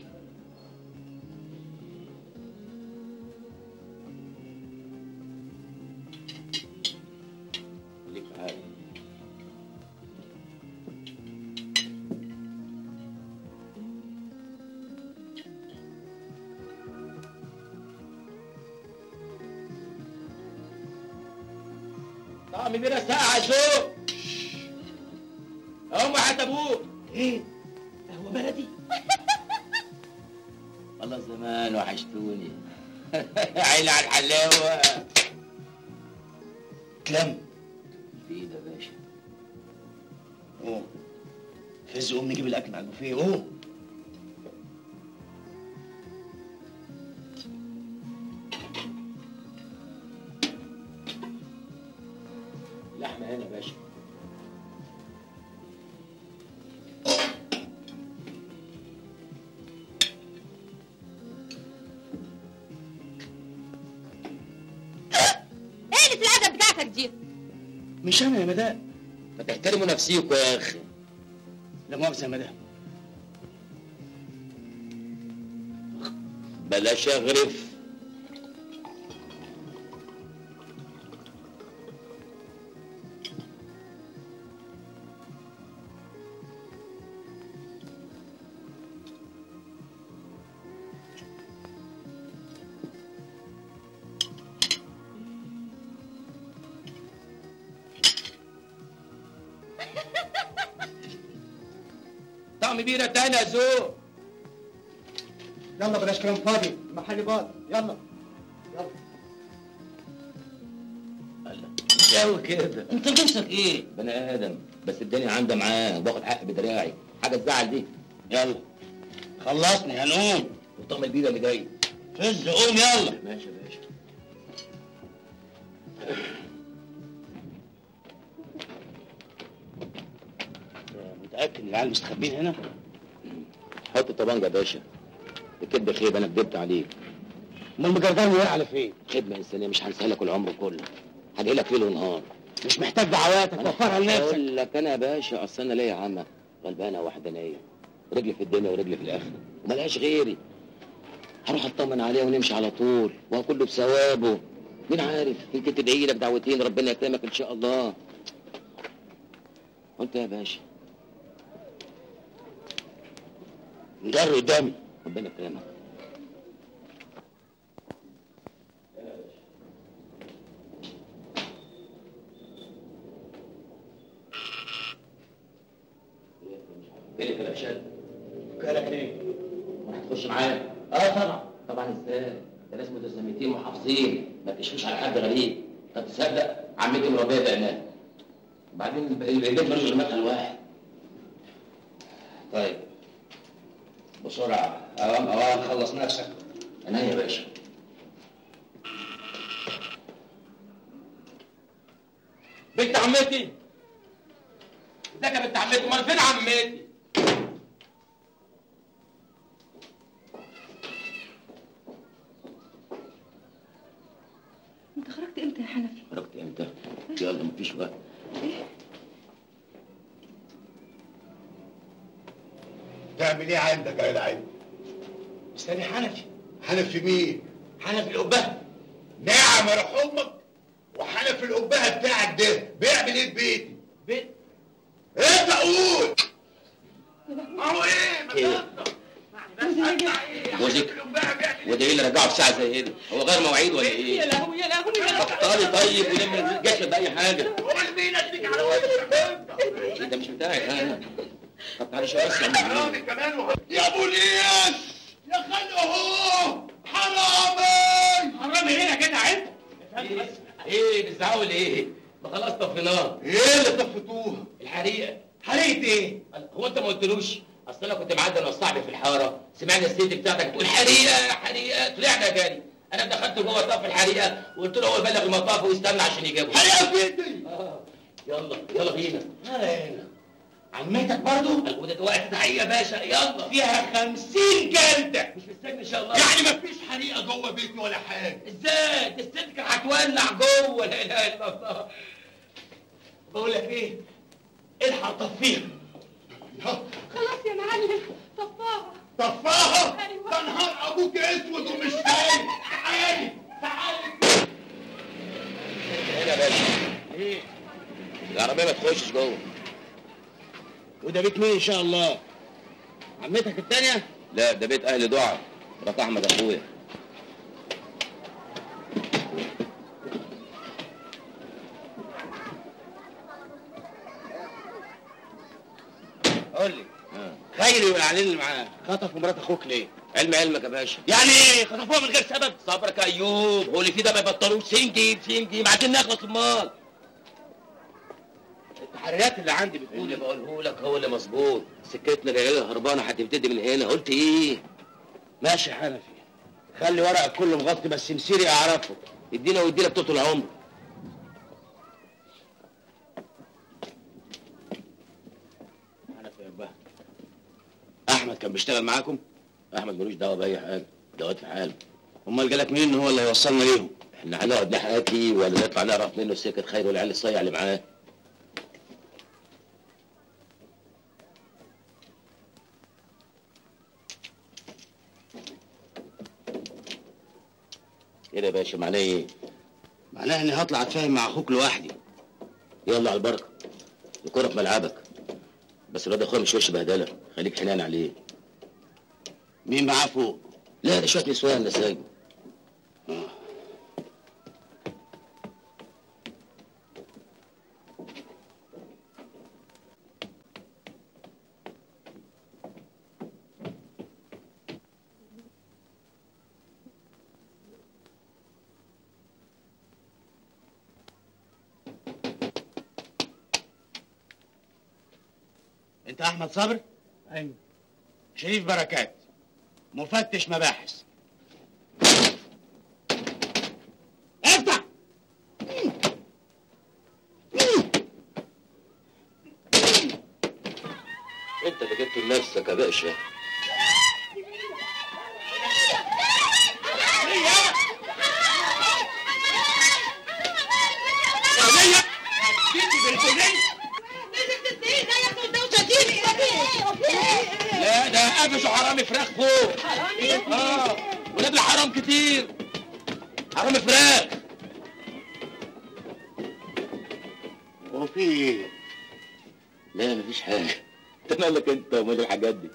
خليك في حالك. طعم بينا ساعة شوف. هم حسبوك. ايه؟ قهوة بلدي؟ والله زمان وحشتوني. عيني على الحلاوة. كلام. في ايه ده يا باشا؟ قوم. فز قوم نجيب الاكل على البوفيه، قوم. اللحمة هنا يا باشا. ايه اللي في الادب بتاعتك دي؟ مش انا يا مدام. ما تحترموا نفسيكوا يا اخي. لا مؤاخذة يا مدام. بلاش اغرف. طعم بيره تاني يا زوق. يلا بلاش كلام فاضي، المحل فاضي، يلا قوي كده. انت جنسك ايه؟ بني ادم، بس الدنيا عندها معاه وباخد حقي بدراعي، حاجه تزعل دي. يلا خلصني هنقوم. وطعم البيره اللي جاي. فز قوم يلا. ماشي يا باشا. متأكد ان العيال مستخبين هنا؟ حط الطبنجه يا باشا. الكدب خيب، انا كدبت عليك. امال مجردان وقع على فين؟ خدمه انسانيه مش هنساها لك العمر كله. هدعي لك ليل ونهار. مش محتاج دعواتك، وفرها لنفسك. اقول لك انا يا باشا، اصل انا ليا عمى غلبانه وحدانيه، رجلي في الدنيا ورجلي في الاخره وملهاش غيري. هروح اطمن عليها ونمشي على طول، وهو كله بثوابه. مين عارف، يمكن تدعي لك دعوتين ربنا يكرمك ان شاء الله. وانت يا باشا نجر قدامي. ربنا يكرمك. ايه اللي شاد؟ كلك ليه؟ هتخش معايا؟ طبعا. طبعا ازاي؟ ده ناس متسامتين محافظين، ما تشوفش على حد غريب. طب تصدق عمتي مربيه بعناه. وبعدين البيت ملوش غير مدخل واحد. طيب بسرعة، أوام خلص نفسك. أنا يا باشا. بنت عمتي. ازيك يا بنت عمتي؟ امال فين عمتي؟ انت خرجت امتى يا حنفي؟ خرجت امتى؟ يلا مفيش وقت. تعمل ايه عندك يا العين؟ مستني حنفي. حنفي مين؟ حنفي القبه. نعم يا روح امك. وحنفي القبه بتاعك ده بيعمل ايه في بيتي؟ بيت؟ انت قول. اهو ايه؟ جوزك؟ وده ايه اللي رجعه في ساعه زي كده؟ هو غير مواعيد ولا ايه؟ يا لهوي يا لهوي يا لهوي. بطلي طيب ولم الجسد باي حاجه. قول مين اديك على وشك انت مش بتاعك انا. طب تعالى شويه بس يا بوليس يا خلق اهو حرامي. حرامي ايه يا جدع انت؟ ايه بتزعقوا ليه؟ ما خلاص طفيناه. ايه اللي طفيتوها؟ الحريقه. حريقه ايه؟ هو انت ما قلتلوش؟ اصل انا كنت معدي انا وصاحبي في الحاره، سمعنا الست بتاعتك بتقول حريقه حريقه، طلعنا جري. انا دخلت جوه طف الحريقه وقلت له هو يبلغ المطاف ويستنى عشان يجيبه. حريقه في ايدي. يلا يلا بينا. عمتك برضو؟ وده وقت تحقيق يا باشا، يلا. فيها 50 جلده. مش في السجن ان شاء الله. يعني مفيش حريقه جوه بيتي ولا حاجه. ازاي؟ دي الست كانت هتولع جوه. لا اله الا الله. بقول لك ايه؟ الحق طفيها. خلاص يا معلم، طفاها. طفاها؟ ايوه. ده نهار ابوك اسود ومش شايف. تعالي تعالي. هنا يا باشا. ايه؟ العربيه ما تخشش جوه. وده بيت مين ان شاء الله؟ عمتك التانية؟ لا ده بيت اهل دعاء، مرات احمد اخويا. قول لي خيري والعليل اللي معاه خطفوا مرات اخوك ليه؟ علمك يا باشا. يعني ايه؟ خطفوها من غير سبب؟ صبرك يا ايوب، هو اللي فيه ده ما يبطلوش. سنجي عايزين نخلص المال. التحريات اللي عندي بتقول اللي بقوله لك هو اللي مظبوط. سكتنا جايه هربانه هتبتدي من هنا. قلت ايه؟ ماشي يا حنفي، خلي ورقك كله مغطي بس مسيري اعرفه. ادينا وادينا بطول العمر. حنفي يا ابا، احمد كان بيشتغل معاكم؟ احمد ملوش دعوه باي حاجه، ده واد في حاله. امال جالك منين ان هو اللي هيوصلنا ليهم؟ احنا هنقعد نحكي ولا نطلع نعرف منه سكه خير والعيال الصيع اللي معاه؟ كده يا باشا معناه ايه؟ معناها اني هطلع اتفاهم مع اخوك لوحدي. يلا على البركه، الكوره في ملعبك. بس الواد اخويا مش وش بهدله، خليك حنان عليه. مين معاه فوق؟ لا ده شويه نسوان نسايبه. انت احمد صبري؟ ايوه. شريف بركات، مفتش مباحث. افتح. انت اللي جبته لنفسك يا باشا. لا ده قفشوا حرامي فراخ فوق. ولاد الحرام كتير. حرامي فراخ. هو في ايه؟ لا مفيش حاجة. انت مالك انت ومال الحاجات دي؟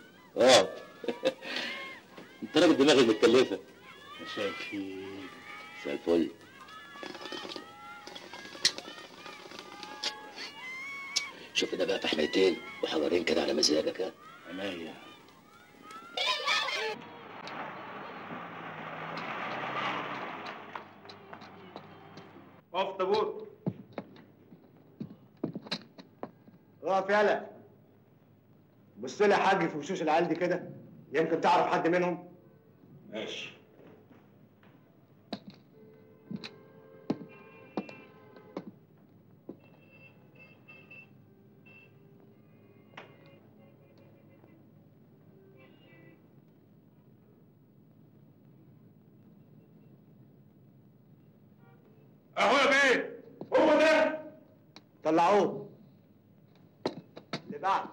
انت راجل دماغك متكلفة. مساء الخير. مساء الفل. شوف ده بقى فحميتين وحجرين كده على مزاجك. ها عينيا. اقف طابور. اقف يالا. بص لي يا حاج في وشوش العيال دي كده، يمكن تعرف حد منهم. ماشي. اهو يا بيه، هو ده. طلعوه. اللي بعد.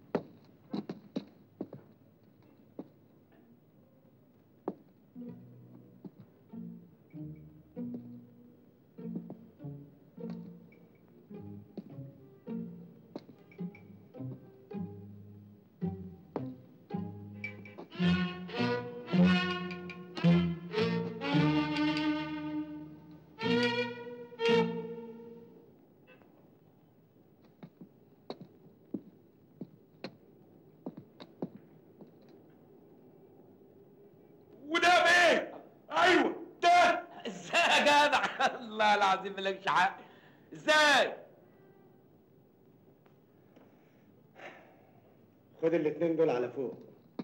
وده بيه؟ ايوه ده. ازاي يا جدع؟ الله العظيم مالكش حق. ازاي؟ خد الاتنين دول على فوق.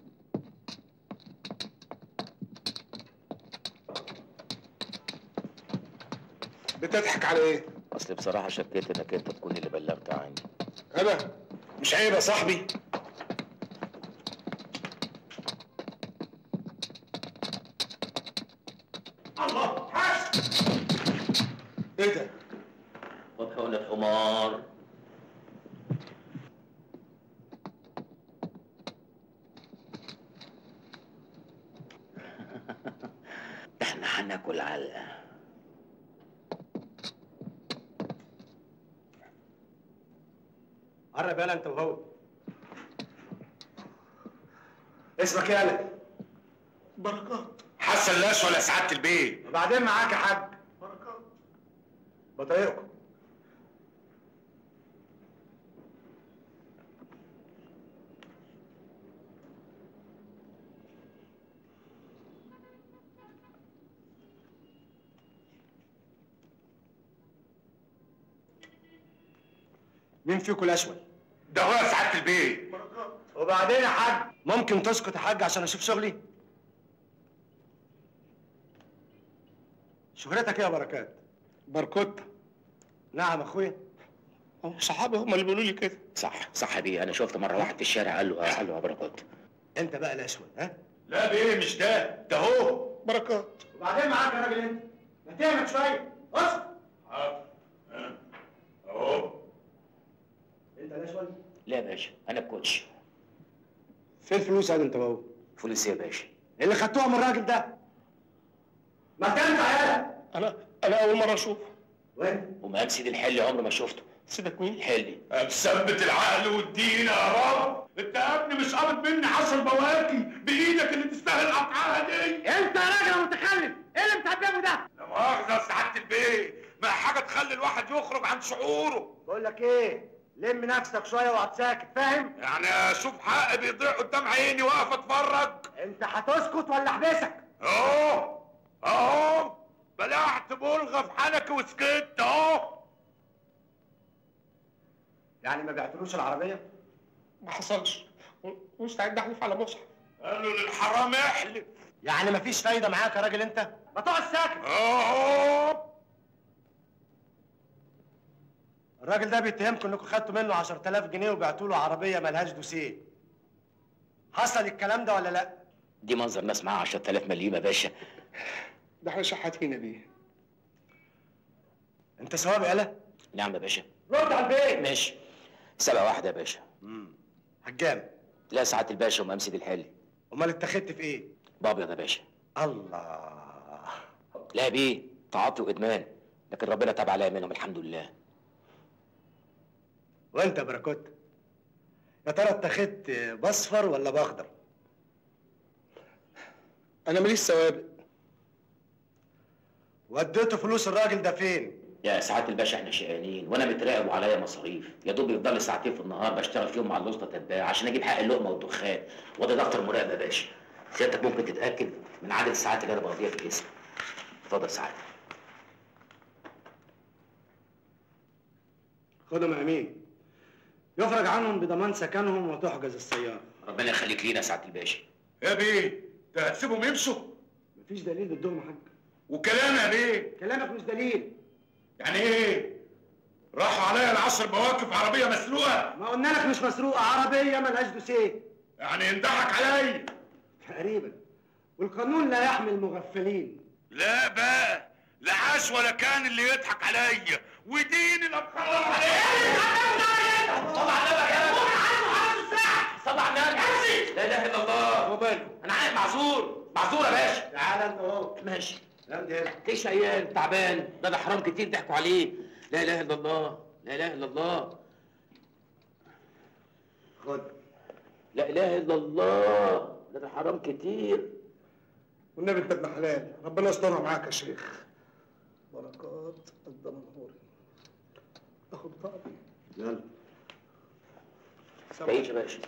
بتضحك على ايه؟ اصل بصراحة شكيت انك انت تكون اللي بلغت عني. انا؟ مش عيب يا صاحبي؟ الله حس. ايه ده؟ وبحقن الحمار. احنا هناكل علقة. قرب يالا انت وهو. اسمك يالا؟ بركات. حسن لاش ولا سعادة البيت؟ وبعدين معاك يا حاج. بركات. بطايقكم. مين فيكم الاسود؟ ده هو يا سعادة البيت. بركات. وبعدين يا حاج ممكن تسكت يا حاج عشان اشوف شغلي؟ شهرتك ايه يا بركات؟ بركوت. نعم اخويا. صحابي هم اللي بيقولوا لي كده. صح يا بيه، انا شفت مرة واحد في الشارع قال له يا بركات. انت بقى الاسود ها؟ لا بيه مش ده هو. بركات. وبعدين معاك يا راجل انت. ما تعمل شويه. اصبر. حاضر. اهو. انت الاسود؟ لا يا باشا انا الكوتش. فين الفلوس يا انت وهو؟ فلوس ايه يا باشا؟ اللي خدتوها من الراجل ده. ما كانت عيالك. انا اول مرة اشوفه. وين؟ ومقام سيد الحلي عمري ما شفته. سيدك مين؟ الحلي. مثبت العقل والدين يا رب. انت يا ابني مش قابض مني 10 بواكي بايدك اللي تستاهل قطعها دي. انت يا راجل متخلف، ايه اللي بتعمله ده؟ لا مؤاخذة يا سعادة البيه، ما حاجة تخلي الواحد يخرج عن شعوره. بقول لك ايه؟ لم نفسك شويه واقعد ساكت، فاهم؟ يعني اشوف حقي بيضيع قدام عيني واقف اتفرج. انت هتسكت ولا احبسك؟ اهو بلعت بلغة في حنكي وسكت اهو. يعني ما بعتلوش العربيه؟ ما حصلش، مستعد احلف على مصحف. قالوا للحرام احلف. يعني مفيش فايده معاك يا راجل انت؟ ما تقعد ساكت. الراجل ده بيتهمكم انكم خدتوا منه 10000 جنيه وبعتوا له عربيه ملهاش دوسيه. حصل الكلام ده ولا لا؟ دي منظر ناس معاها 10000 مليم يا باشا. ده احنا شحاتين يا بيه. انت ثواب يالا؟ نعم يا باشا. رد على البيت. ماشي. 7-1 يا باشا. هجام. لا سعاده الباشا ومقام الحالي. امال اتخذت في ايه؟ بابيض يا باشا. الله. لا يا بيه، تعاطي وادمان، لكن ربنا تاب عليا منهم الحمد لله. وانت يا باراكوت، يا ترى اتخذت باصفر ولا باخضر؟ انا ماليش سوابق. وديته فلوس الراجل ده فين؟ يا سعاده الباشا احنا شقيانين وانا متراقب وعليا مصاريف، يا دوب يفضل لي ساعتين في النهار بشتغل فيهم مع الوسطى تتباع عشان اجيب حق اللقمه والدخان، وده دفتر مراقبه يا باشا. سيادتك ممكن تتاكد من عدد الساعات اللي انا بقضيها في الجسم. اتفضل سعادتك. خدهم يا امين، يفرج عنهم بضمان سكنهم وتحجز السياره. ربنا يخليك لينا يا سعاده الباشا. يا بيه انت هتسيبهم يمشوا؟ مفيش دليل ضدهم يا حاج. وكلام يا بيه؟ كلامك مش دليل. يعني ايه؟ راحوا عليا العصر بواقف عربيه مسروقه؟ ما قلنا لك مش مسروقه، عربيه ملهاش دوسيه. يعني ينضحك عليا؟ تقريبا. والقانون لا يحمي المغفلين. لا بقى، لا عاش ولا كان اللي يضحك عليا، ودين اللي اتخرج عليا. طبعا نبك يا طبعا نبك. لا اله الا الله. وباله. انا عارف معذور يا باشا. تعالى انت اهو. ماشي. امضي هنا. ليش عيال تعبان، ده حرام كتير ضحكوا عليه. لا اله الا الله، لا اله الا الله. خد. لا اله الا الله، ده حرام كتير. والنبي انت ابن حلال، ربنا يسترها معاك يا شيخ. بركات الدمنهوري. اخد طقمي. يلا. تعيش يا باشا.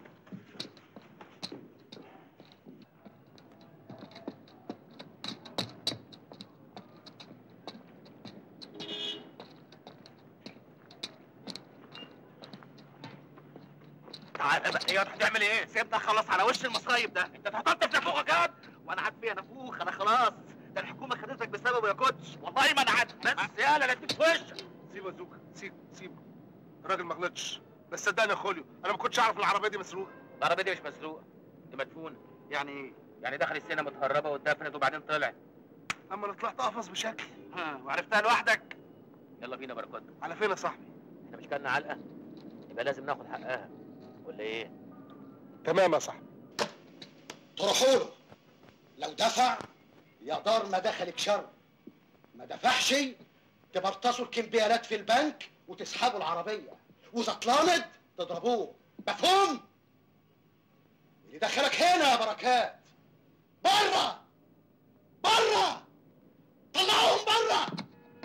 تعالى بقى يا هتعمل ايه؟ سيبني اخلص على وش المصايب ده، انت اتهطلت في نافوخك ياض؟ وانا عاد فيها نافوخ، انا خلاص، ده الحكومه خدتك بسببه يا كوتش، والله ما انا عاد بس يالا لا اديك في وشك. سيبه يا زوكا، سيبه. الراجل ما غلطش، بس صدقني يا خوليو، انا ما كنتش اعرف العربيه دي مسروقه. العربيه دي مش مسروقه، دي مدفونه. يعني ايه؟ يعني دخل السينما متهربه واتدفنت وبعدين طلعت. اما انا طلعت قفص بشكل. وعرفتها لوحدك؟ يلا بينا بركات. على فين يا صاحبي؟ احنا مش كلنا علقه؟ يبقى لازم ناخد حقها ولا ايه؟ تمام يا صاحبي. طرحوا له، لو دفع يا دار ما دخلك شر، ما دفعش تبرتصوا الكمبيالات في البنك وتسحبوا العربيه، واذا اتلامد تضربوه، مفهوم؟ اللي دخلك هنا يا بركات بره بره، طلعوهم بره.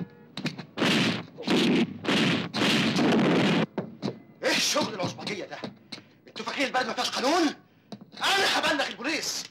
ايه شغل العصبجيه ده؟ انتوا فاكرين البلد ما فيهاش قانون؟ انا هبلغ البوليس.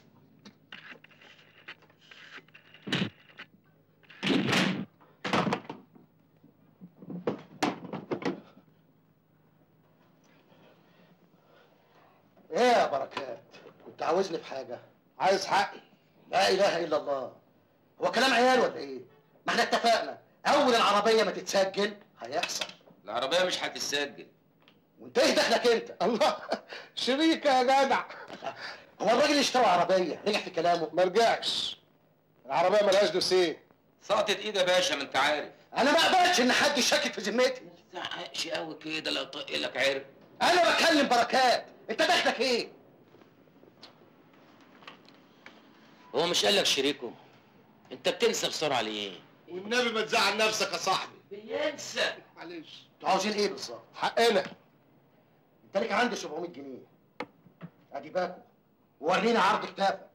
ايه يا بركات؟ كنت عاوزني في حاجه؟ عايز حقي. لا اله الا الله. هو كلام عيال ولا ايه؟ ما احنا اتفقنا اول العربيه ما تتسجل هيحصل. العربيه مش هتتسجل. وانت ايه دخلك انت؟ الله، شريكه يا جدع. هو الراجل اللي اشترى عربيه رجع في كلامه؟ ما رجعش. العربيه ملهاش دوسيه. سقطت ايد يا باشا ما انت عارف. انا ما اقبلش ان حد يشكك في ذمتي. ما تزعقش قوي كده لا طق لك عرق. انا بكلم بركات، انت دخلك ايه؟ هو مش قال لك شريكه؟ انت بتنسى بسرعه ليه؟ والنبي ما تزعل نفسك يا صاحبي. بينسى. معلش. انتوا عاوزين ايه بالظبط؟ حقنا. انت ليك عندي 700 جنيه. ادي باكو، وريني عرض كتافك.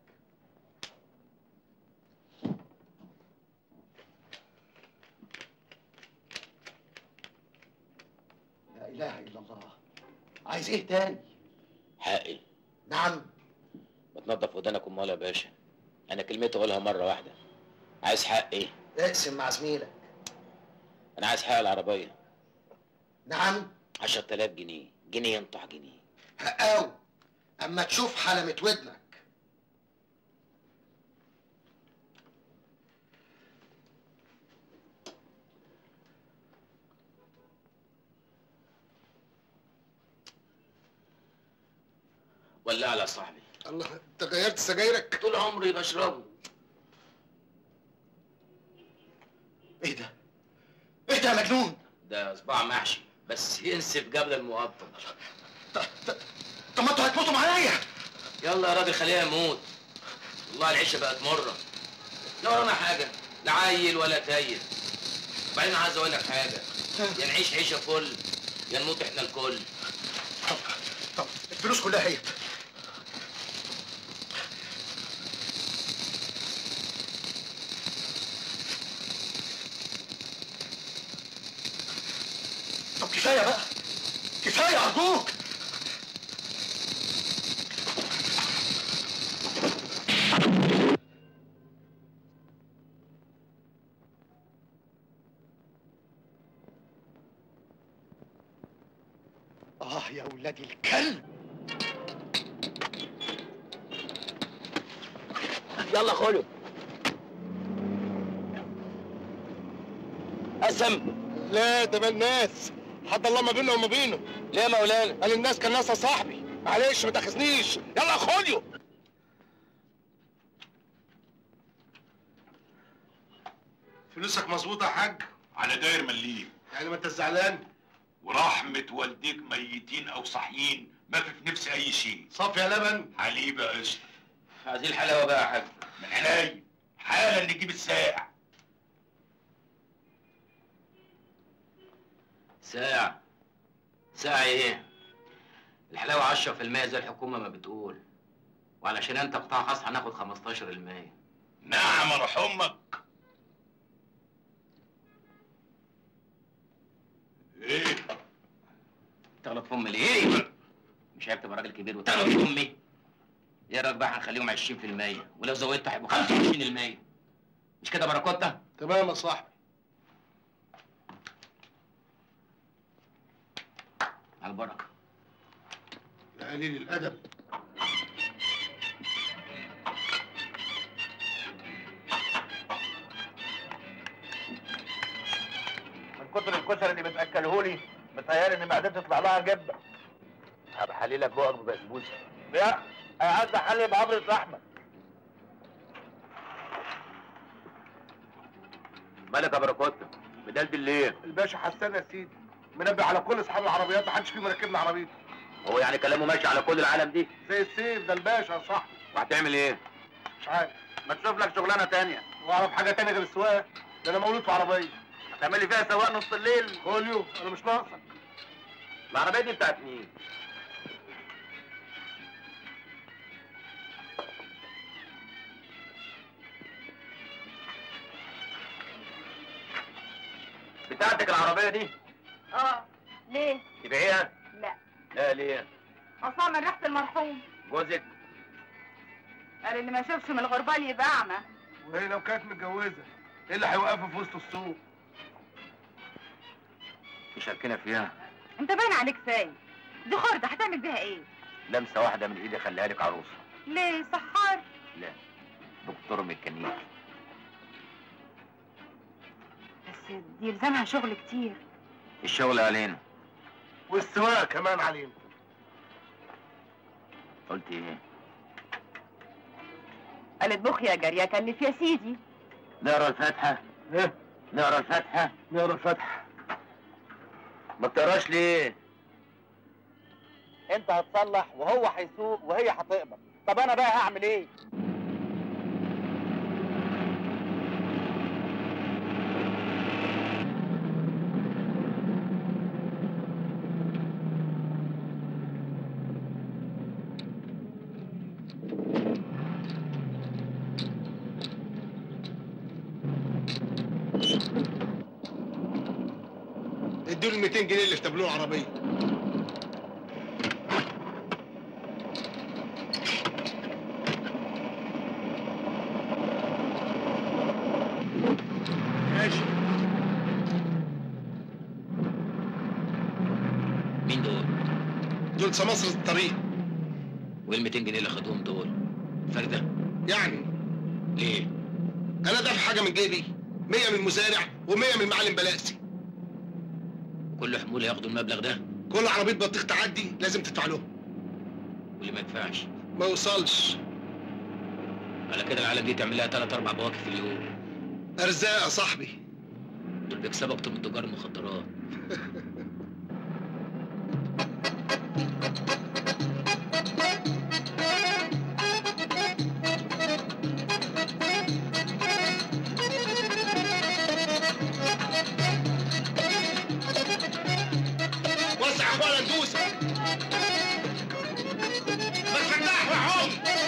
لا اله الا الله. عايز ايه تاني؟ حقي. نعم. ما تنضف ودانك امال يا باشا. انا كلمتي اقولها مره واحده. عايز حقي. اقسم مع زميلك. انا عايز حق العربيه. نعم. 10000 جنيه، جنيه ينطح جنيه. هقاوي اما تشوف حلمة ودنك. ولع يا صاحبي. الله، انت غيرت سجايرك؟ طول عمري بشربه. ايه ده؟ ايه ده يا مجنون؟ ده صباع محشي بس ينسف قبل المقطم. طب ما انتوا هتموتوا معايا. يلا يا راجل خليها يموت. والله العيشه بقت مره. لا ورانا حاجه، لا عيل ولا تايل. وبعدين عايز اقول لك حاجه، يا نعيش عيشه فل يا نموت احنا الكل. طب الفلوس كلها هي. طب كفايه بقى، كفايه ارجوك. يا ولاد الكلب. يلا خلوا. قسم. لا ده بالناس، حد الله ما بيننا وما بينه. ليه يا مولانا؟ قال الناس كان ناسها صاحبي، معلش ما تاخذنيش. يلا خدوا. فلوسك مظبوطه يا حاج؟ على داير مليم. يعني ما انت زعلان؟ ورحمة والديك ميتين أو صاحيين ما في نفسي أي شيء. صافي يا لبن؟ حليب يا قشطة. هذه الحلاوة بقى يا حاج. من عينيا، حالا نجيب الساعة. ساعة ايه؟ الحلاوة 10% زي الحكومة ما بتقول. وعلشان انت قطاع خاص هناخد 15%. نعم روح أمك. ايه؟ تغلط في امي ليه؟ مش عيب تبقى راجل كبير وتغلط في امي؟ ايه رايك بقى هنخليهم 20% ولو زودت هيبقوا 25%. مش كده باراكوتا؟ تمام يا صاحبي. على البركة. يا قليل الأدب. من كتر الكشري اللي بتاكلهولي متهيألي ان معدتي تطلع لها جبه. هبحللك بقك ببسبوسه. لا، انا عايز احلي بعبرة لحمه. مالك يا باراكوتا؟ مدلدل ليه؟ الباشا حسان يا سيدي منبه على كل اصحاب العربيات، محدش فيهم راكبنا عربيته. هو يعني كلامه ماشي على كل العالم دي؟ زي السيف ده الباشا يا صاحبي. وهتعمل ايه؟ مش عارف. ما تشوف لك شغلانه تانية. واعرف حاجه تانية غير السواقه؟ ده انا مولود في عربيه. هتعمل لي فيها سواق نص الليل؟ خوليو انا مش ناقصك. العربيه دي بتاعت مين؟ بتاعتك العربيه دي؟ ليه؟ تبيعيها؟ لا. لا ليه؟ اصلا من ريحه المرحوم. جوزك؟ قال اللي ما يشوفش من الغربال يبقى اعمى. وهي لو كانت متجوزه ايه اللي هيوقفها في وسط السوق؟ مشاركنا فيها؟ انت باين عليك فايق. دي خرده هتعمل بيها ايه؟ لمسه واحده من ايدي خليها لك عروسه. ليه سحار؟ لا، دكتور ميكانيكي. بس دي يلزمها شغل كتير. الشغل علينا والسواقه كمان علينا. قلت ايه؟ قالت بخ يا جاريه كلف يا سيدي. نقرا الفاتحه؟ ايه؟ نقرا الفاتحه؟ نقرا الفاتحه. ما بتقراش ليه؟ انت هتصلح وهو هيسوق وهي هتقبض. طب انا بقى هعمل ايه؟ ادوا له 200 جنيه اللي في تابلوه العربيه. ماشي. مين دول؟ دول سماسرة الطريق. وال 200 جنيه اللي خدوهم دول فرده؟ يعني ليه؟ انا دافع حاجه من جيبي، 100 من المزارع و100 من المعلم بلاسي. كل حموله ياخدوا المبلغ ده؟ كل عربيه بطيخ تعدي لازم تدفع له. واللي ما يدفعش ما يوصلش. على كده العالم دي تعمل لها 3 4 بواكي في اليوم. ارزاق يا صاحبي. دول بيكسبوا اكتر من تجار المخدرات. وسع يا اخوانا ندوس. ما تفرقعش يا حوم.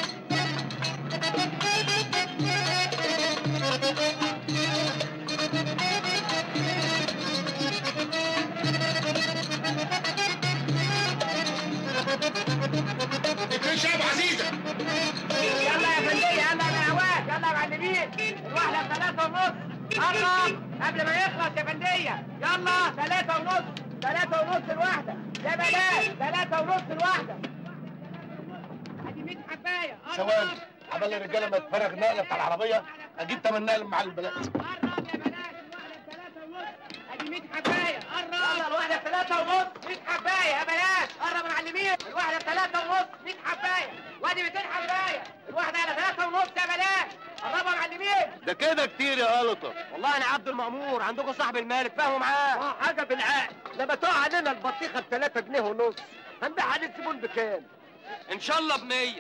اتنين شاب عزيزة. يلا يا فندية، يلا يا بهواك، يلا يا معلمين، الواحدة ب3.5. قرب قبل ما يخلص يا فندية. يلا 3.5، 3.5 الواحدة. يا بلاش 3.5 الواحدة. ادي 100 حباية. ثواني عبال الرجاله ما تفرغ النقله بتاع العربيه اجيب تمن نقل مع البلاد. ادي 100 حباية. قرب. يلا الواحدة ب3.5، 100 حباية يا بلاش. قرب يا معلمين، الواحدة ب3.5، 100 حباية. وادي 200 حباية. الواحدة على 3.5 يا بلاش. قربوا يا معلمين. ده كده كتير يا قلطه. والله انا عبد المأمور، عندكم صاحب المال اتفاهموا معاه. حاجه بالعقل. لما تقع علينا البطيخه ب3 جنيه ونص هنبيعها للزبون بكام؟ ان شاء الله ب100.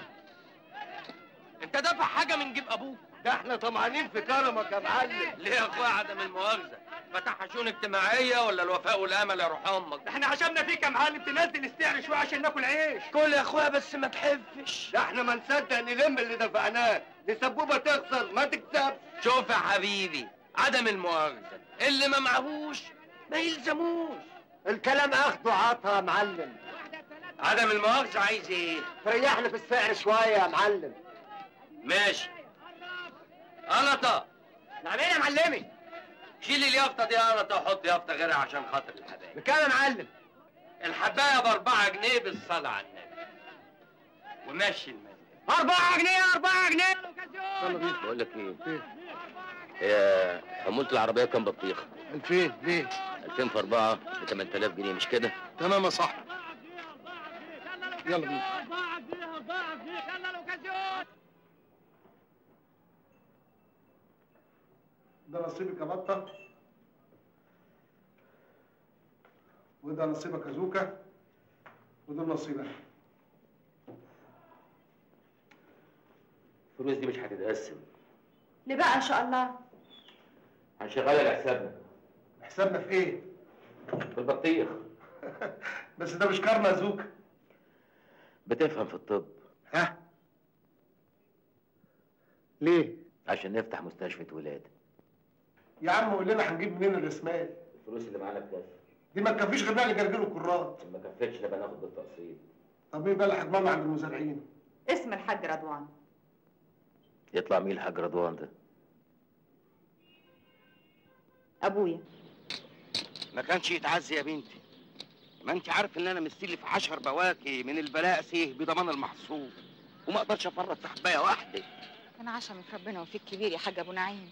انت دافع حاجه من جيب ابوك؟ ده احنا طمعانين في كرمك يا معلم. ليه يا اخويا عدم المؤاخذه؟ فتحها شؤون اجتماعيه ولا الوفاء والامل يا روح امك؟ ده احنا عشمنا فيك يا معلم تنزل السعر شويه عشان ناكل عيش. كل يا اخويا بس ما تحفش. ده احنا ما نصدق نلم اللي دفعناه، دي سبوبه تخسر ما تكسبش. شوف يا حبيبي، عدم المؤاخذه اللي ما معهوش ما يلزموش. الكلام اخده عطا يا معلم. عدم المؤاخذه عايز ايه؟ تريحنا في السعر شويه يا معلم. ماشي. قلطه. نعم ايه يا معلمي؟ شيل اليافطه دي يا قلطه وحط يافطه غيرها عشان خاطر الحبايب. بكام يا معلم؟ الحبايه ب4 جنيه بالصلاه على النبي. ومشي المال. 4 جنيه 4 جنيه. بقول لك ايه؟ هي حمولة العربية كام بطيخ؟ 2000 ليه؟ 2000 في 4 ب 8000 جنيه مش كده؟ تمام يا صاحبي. يلا بينا. 4 جنيه 4 جنيه. يلا الاوكازيون. ده نصيبك يا بطه، وده نصيبك يا زوكا، وده نصيبك. الفلوس دي مش هتتقسم. ليه بقى ان شاء الله؟ هنشغلها لحسابنا. حسابنا في ايه؟ في البطيخ. بس ده مش كارما يا زوكا. بتفهم في الطب. ها؟ ليه؟ عشان نفتح مستشفى ولادة. يا عم قول لنا هنجيب منين الرسمال؟ الفلوس اللي معانا تكفي. دي ما تكفيش غير نقل جرجير وكرات. ما كفتش نبقى ناخد بالتقسيط. طب مين بقى اللي هيضمننا عند المزارعين؟ اسم الحاج رضوان. يطلع مين الحاج رضوان ده؟ ابويا. ما كانش يتعزي يا بنتي. ما انت عارف ان انا مستلف 10 بواكي من البلاسي بضمان المحصول، وما اقدرش افرط في حبايه واحده. انا عشمك ربنا وفيك كبير يا حاج ابو نعيم.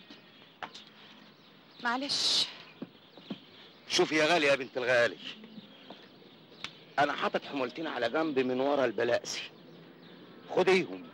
معلش. شوفي يا غالي يا بنت الغالي، انا حاطط حمولتين على جنب من ورا البلاسي، خديهم.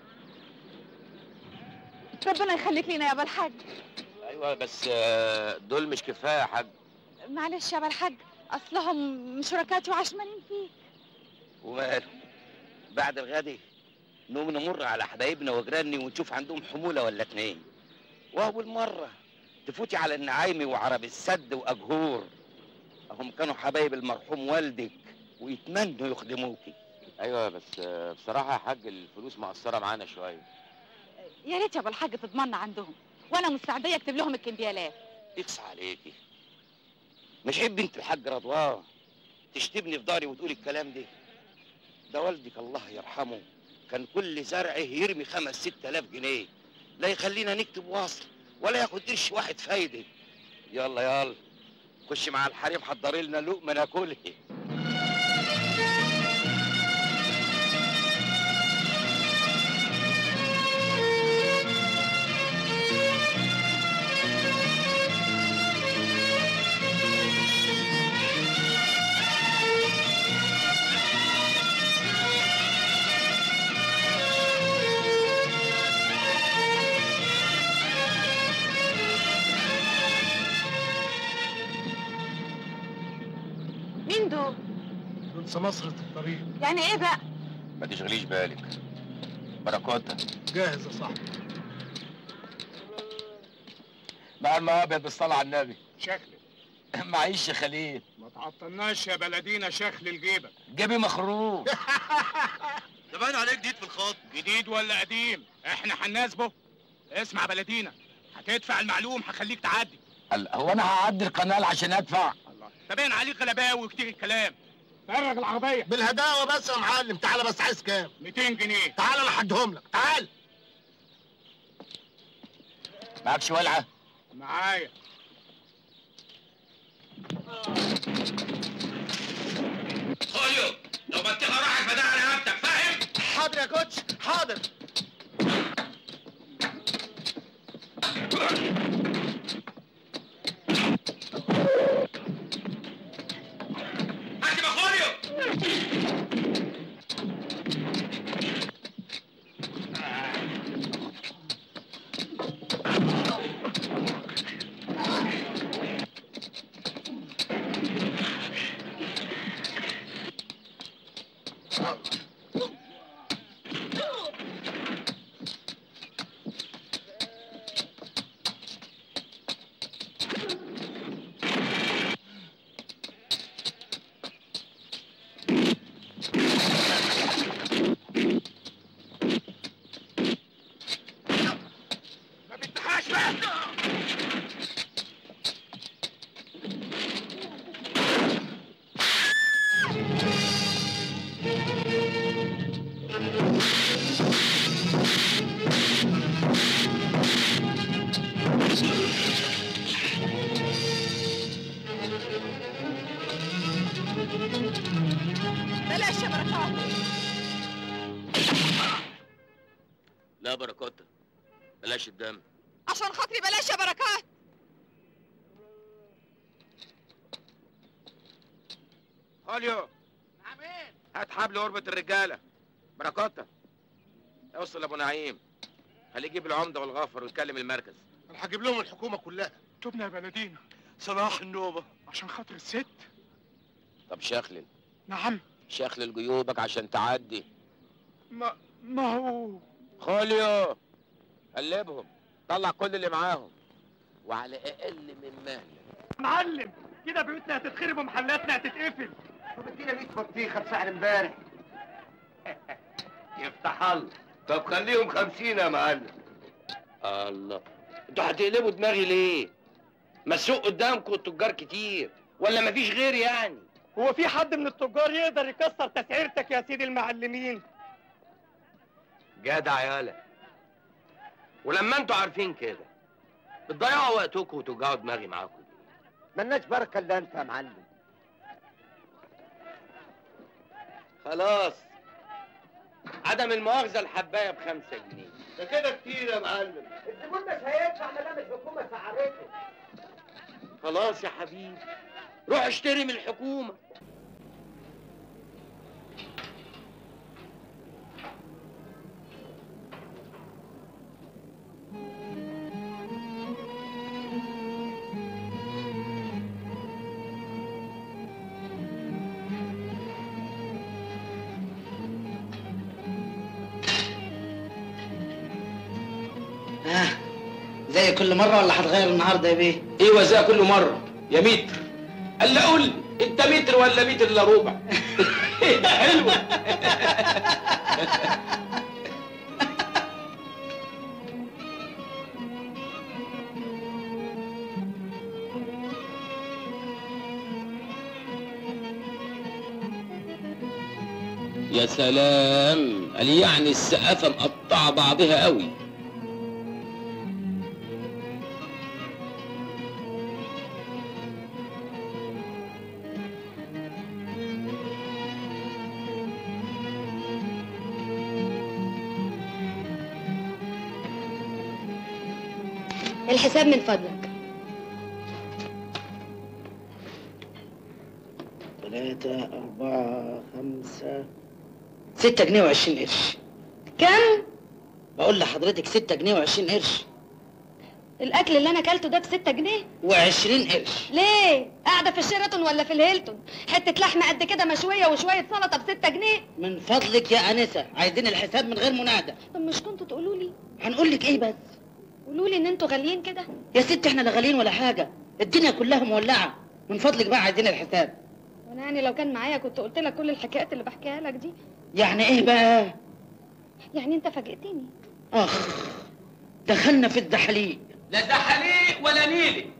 ربنا يخليك لينا يا ابا الحاج. ايوه بس دول مش كفايه يا حاج. معلش يا ابا الحاج، اصلهم شركاتي وعشمانين فيك. وماله؟ بعد الغد نقوم نمر على حبايبنا وجيراني ونشوف عندهم حموله ولا 2، واول مره تفوتي على النعايمي وعرب السد واجهور، هم كانوا حبايب المرحوم والدك ويتمنوا يخدموكي. ايوه بس بصراحه يا حاج الفلوس مقصره معانا شويه. يا ريت يا ابو الحاج تضمنا عندهم، وانا مستعديه اكتب لهم الكمبيالات. يقص عليكي، مش عيب بنت الحاج رضوان تشتمني في داري وتقولي الكلام ده والدك الله يرحمه كان كل زرعه يرمي 5-6 آلاف جنيه، لا يخلينا نكتب وصل ولا ياخد قرش واحد فايده. يلا خش مع الحريم حضري لنا لقمه ناكلها. مين دول؟ دول سماسرة الطريق. يعني ايه بقى؟ ما تشغليش بالك. بركاتها جاهز يا صاحبي. مع ابيض بالصلاة على النبي. شكلي معيش يا خليل. ما تعطلناش يا بلدينا شكل لجيبك. جيبي مخروم. ده باين عليك جديد في الخط. جديد ولا قديم؟ احنا هنناسبه. اسمع بلدينا، هتدفع المعلوم هخليك تعدي. هو انا هعدي القناه عشان ادفع؟ الله، ده باين عليك غلباوي وكتير الكلام. فرغ العربية بالهداوه بس يا معلم. تعالى بس، عايز كام؟ 200 جنيه. تعالى انا هديهم لك. تعال. معكش ولعه؟ معايا. خوليو، لو بطيخه راحت فده على رقبتك، فاهم؟ حاضر يا كوتش، حاضر. حاكم يا خوليو. بلاش يا بركات. لا بركات، بلاش الدم. عشان خاطري بلاش يا بركات. خوليو. نعم ايه؟ هات حبل قربة الرجاله. بركاتها. اوصل لابو نعيم. خليه يجيب العمده والغفر ويكلم المركز. انا هجيب لهم الحكومه كلها. تبنى يا بلدينا صلاح النوبه. عشان خاطر الست. طب شخلل. نعم. شخلل جيوبك عشان تعدي. ما هو خوليو، قلبهم، طلع كل اللي معاهم وعلى اقل من مهلك. معلم، كده بيوتنا هتتخرب ومحلاتنا هتتقفل. طب ادينا 100 بطيخه بسعر امبارح. يفتح الله. طب خليهم 50 يا معلم. الله، انتوا هتقلبوا دماغي ليه؟ ما السوق قدامكم التجار كتير، ولا مفيش غير يعني؟ هو في حد من التجار يقدر يكسر تسعيرتك يا سيدي المعلمين؟ جدع يالا. ولما انتوا عارفين كده بتضيعوا وقتكم وتوجعوا دماغي معاكم. ملناش بركه الا انت يا معلم. خلاص، عدم المؤاخذة الحباية ب5 جنيه. ده كده كتير يا معلم. الزبون مش هيدفع ما دام الحكومه سعرته. خلاص يا حبيبي، روح اشتري من الحكومة. زي كل مرة ولا هتغير النهارده يا بيه؟ ايوه زي كل مرة يا متر. قال قول لي انت متر ولا متر الا ربع؟ حلوة. يا سلام، قال يعني السقافة مقطعة بعضها قوي. الحساب من فضلك. 3 4 5 6 جنيه و20 قرش. كم؟ بقول لحضرتك 6 جنيه و20 قرش. الاكل اللي انا اكلته ده ب6 جنيه و20 قرش. ليه؟ قاعده في الشيراتون ولا في الهيلتون؟ حته لحمه قد كده مشويه وشويه سلطه ب6 جنيه. من فضلك يا انسه عايزين الحساب من غير منادى. طب مش كنتوا تقولوا لي؟ هنقول لك ايه بس؟ قولوا لي ان انتوا غاليين كده. يا ست احنا لا غاليين ولا حاجه، الدنيا كلها مولعه. من فضلك بقى عايزين الحساب. وانا يعني لو كان معايا كنت قلت لك كل الحكايات اللي بحكيها لك دي. يعني ايه بقى؟ يعني انت فاجئتني. اخ دخلنا في الزحليق. لا زحليق ولا نيلي،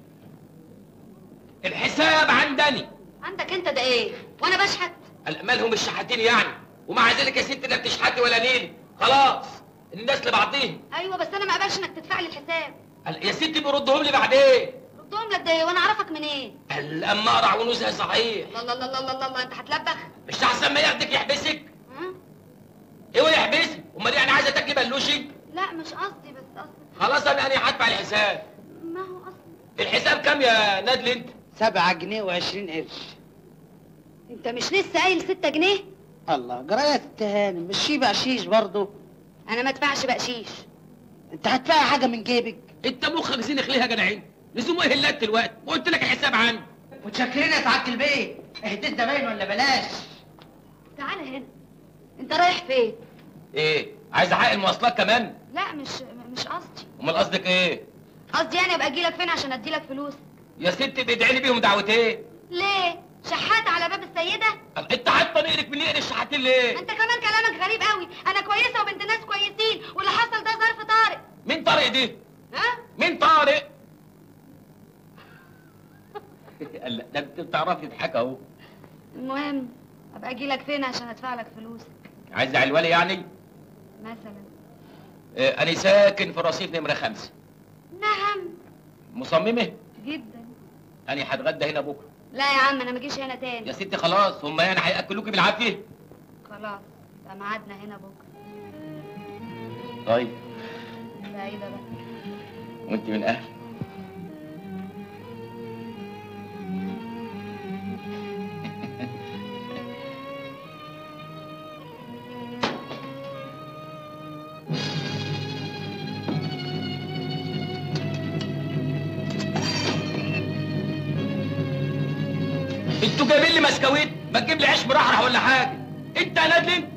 الحساب عندني. عندك انت ده ايه؟ وانا بشحت؟ مالهم الشحاتين يعني؟ ومع ذلك يا ست لا بتشحتي ولا نيلي، خلاص الناس لبعضيهم. ايوه بس انا ما اقبلش انك تدفع لي الحساب. يا ستي بيردهم لي بعدين. ردهم لك ده ايه وانا اعرفك منين؟ اما اقرع ونوزها صحيح. الله الله الله الله الله انت هتلبخ؟ مش احسن ما ياخدك يحبسك؟ ايوه يحبسك، امال يعني عايزه تاكلي بلوشي؟ لا مش قصدي، بس قصدي خلاص انا هدفع الحساب. ما هو قصدي الحساب كام يا نادل انت؟ 7 جنيه و20 قرش. انت مش لسه قايل 6 جنيه؟ الله جرايه يا ست هانم، مش في بقشيش برضه؟ انا ما ادفعش بقشيش. انت هتدفعي حاجه من جيبك؟ انت مخك زينخ ليه يا جدعين؟ لزوم ايه هلات دلوقتي؟ وقلت لك الحساب عندي. متشكرين يا سعاده البيت، اهديت زباين ولا بلاش؟ تعالى هنا. انت رايح فين؟ ايه؟ عايز احقق المواصلات كمان؟ لا مش قصدي. امال قصدك ايه؟ قصدي يعني ابقى اجي لك فين عشان ادي لك فلوس؟ يا ستي بيدعي لي بيهم دعوتين. ليه؟ شحات على باب السيده؟ انت حاطه نقرك من نقر الشحاتين ليه؟ انت كمان كلامك غريب قوي، انا كويسه وبنت ناس كويسين، واللي حصل ده ظرف طارئ. مين طارق دي؟ ها؟ مين طارق؟ لا ده انت بتعرفي تضحكي اهو. المهم ابقى اجي لك فين عشان ادفع لك فلوسك؟ عايز علوالي يعني؟ مثلا انا ساكن في رصيف نمره 5. نعم. مصممه؟ جدا. انا هتغدى هنا بكره. لا يا عم انا ما اجيش هنا تاني. يا ستي خلاص، هم يعني هياكلوكي بالعافيه؟ خلاص يبقى ميعادنا هنا بكره. طيب سعيده بقى. وانت من اهل. انتوا جايبين لي مسكويت؟ ما تجيب لي عيش مرحرح ولا حاجه. انت يا نادل انت.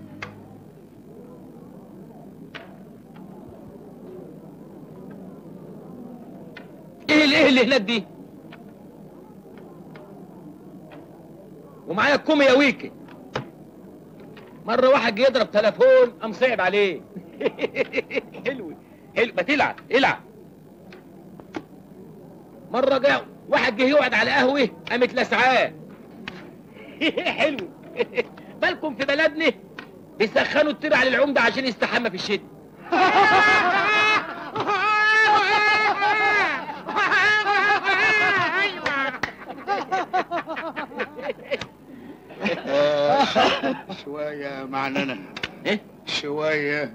ايه اللي هناك دي؟ ومعايا الكومي يا ويكي. مره واحد جه يضرب تليفون قام صعب عليه. حلو ما تلعب العب. مره جه واحد جه يقعد على قهوه قامت لسعاه. حلو. بالكم في بلدنا بيسخنوا الطير على العمده عشان يستحمى في الشتاء. شوية معننا. ايه؟ شوية.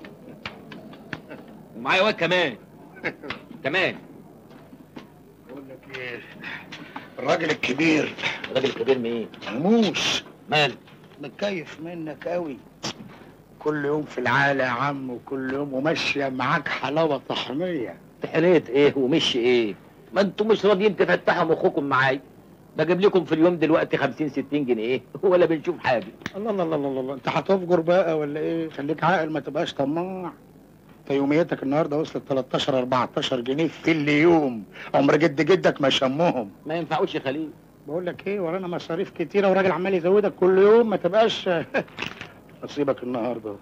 ومعايا واد كمان. كمان. بقول لك ايه؟ الراجل الكبير. الراجل الكبير مين؟ موس. مال؟ متكيف منك قوي. كل يوم في العالة يا عم، وكل يوم وماشية معاك حلاوة طحنية. طحنية ايه ومشي ايه؟ ما انتوا مش راضيين تفتحوا مخكم معايا. بجيب لكم في اليوم دلوقتي 50 60 جنيه ولا بنشوف حاجة. الله الله الله الله الله، انت هتفجر بقى ولا ايه؟ خليك عاقل ما تبقاش طماع. انت يوميتك النهارده وصلت 13 14 جنيه في اليوم، عمر جدك ما شمهم. ما ينفعوش يا خليل. بقول لك ايه، ورانا مصاريف كتيره وراجل عمال يزودك كل يوم، ما تبقاش نصيبك النهارده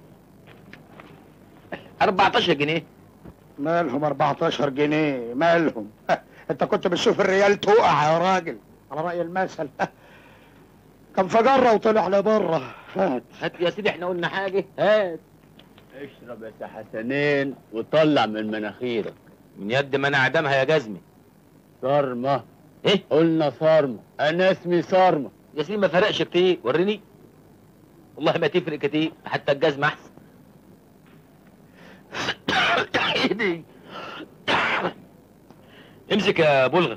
14 جنيه. مالهم 14 جنيه مالهم؟ انت كنت بتشوف الريال تقع يا راجل على رأي المثل. كان فجرة وطلع لبره. هات يا سيدي، احنا قلنا حاجة؟ هات. اشرب يا حسنين وطلع من مناخيرك. من يد ما انا اعدمها يا جزمي. صارمة. ايه؟ قلنا صارمة، انا اسمي صارمة. يا سيدي ما فرقش كتير، وريني. والله ما تفرق كتير، حتى الجزمة احسن. ايدي. امسك يا بلغة.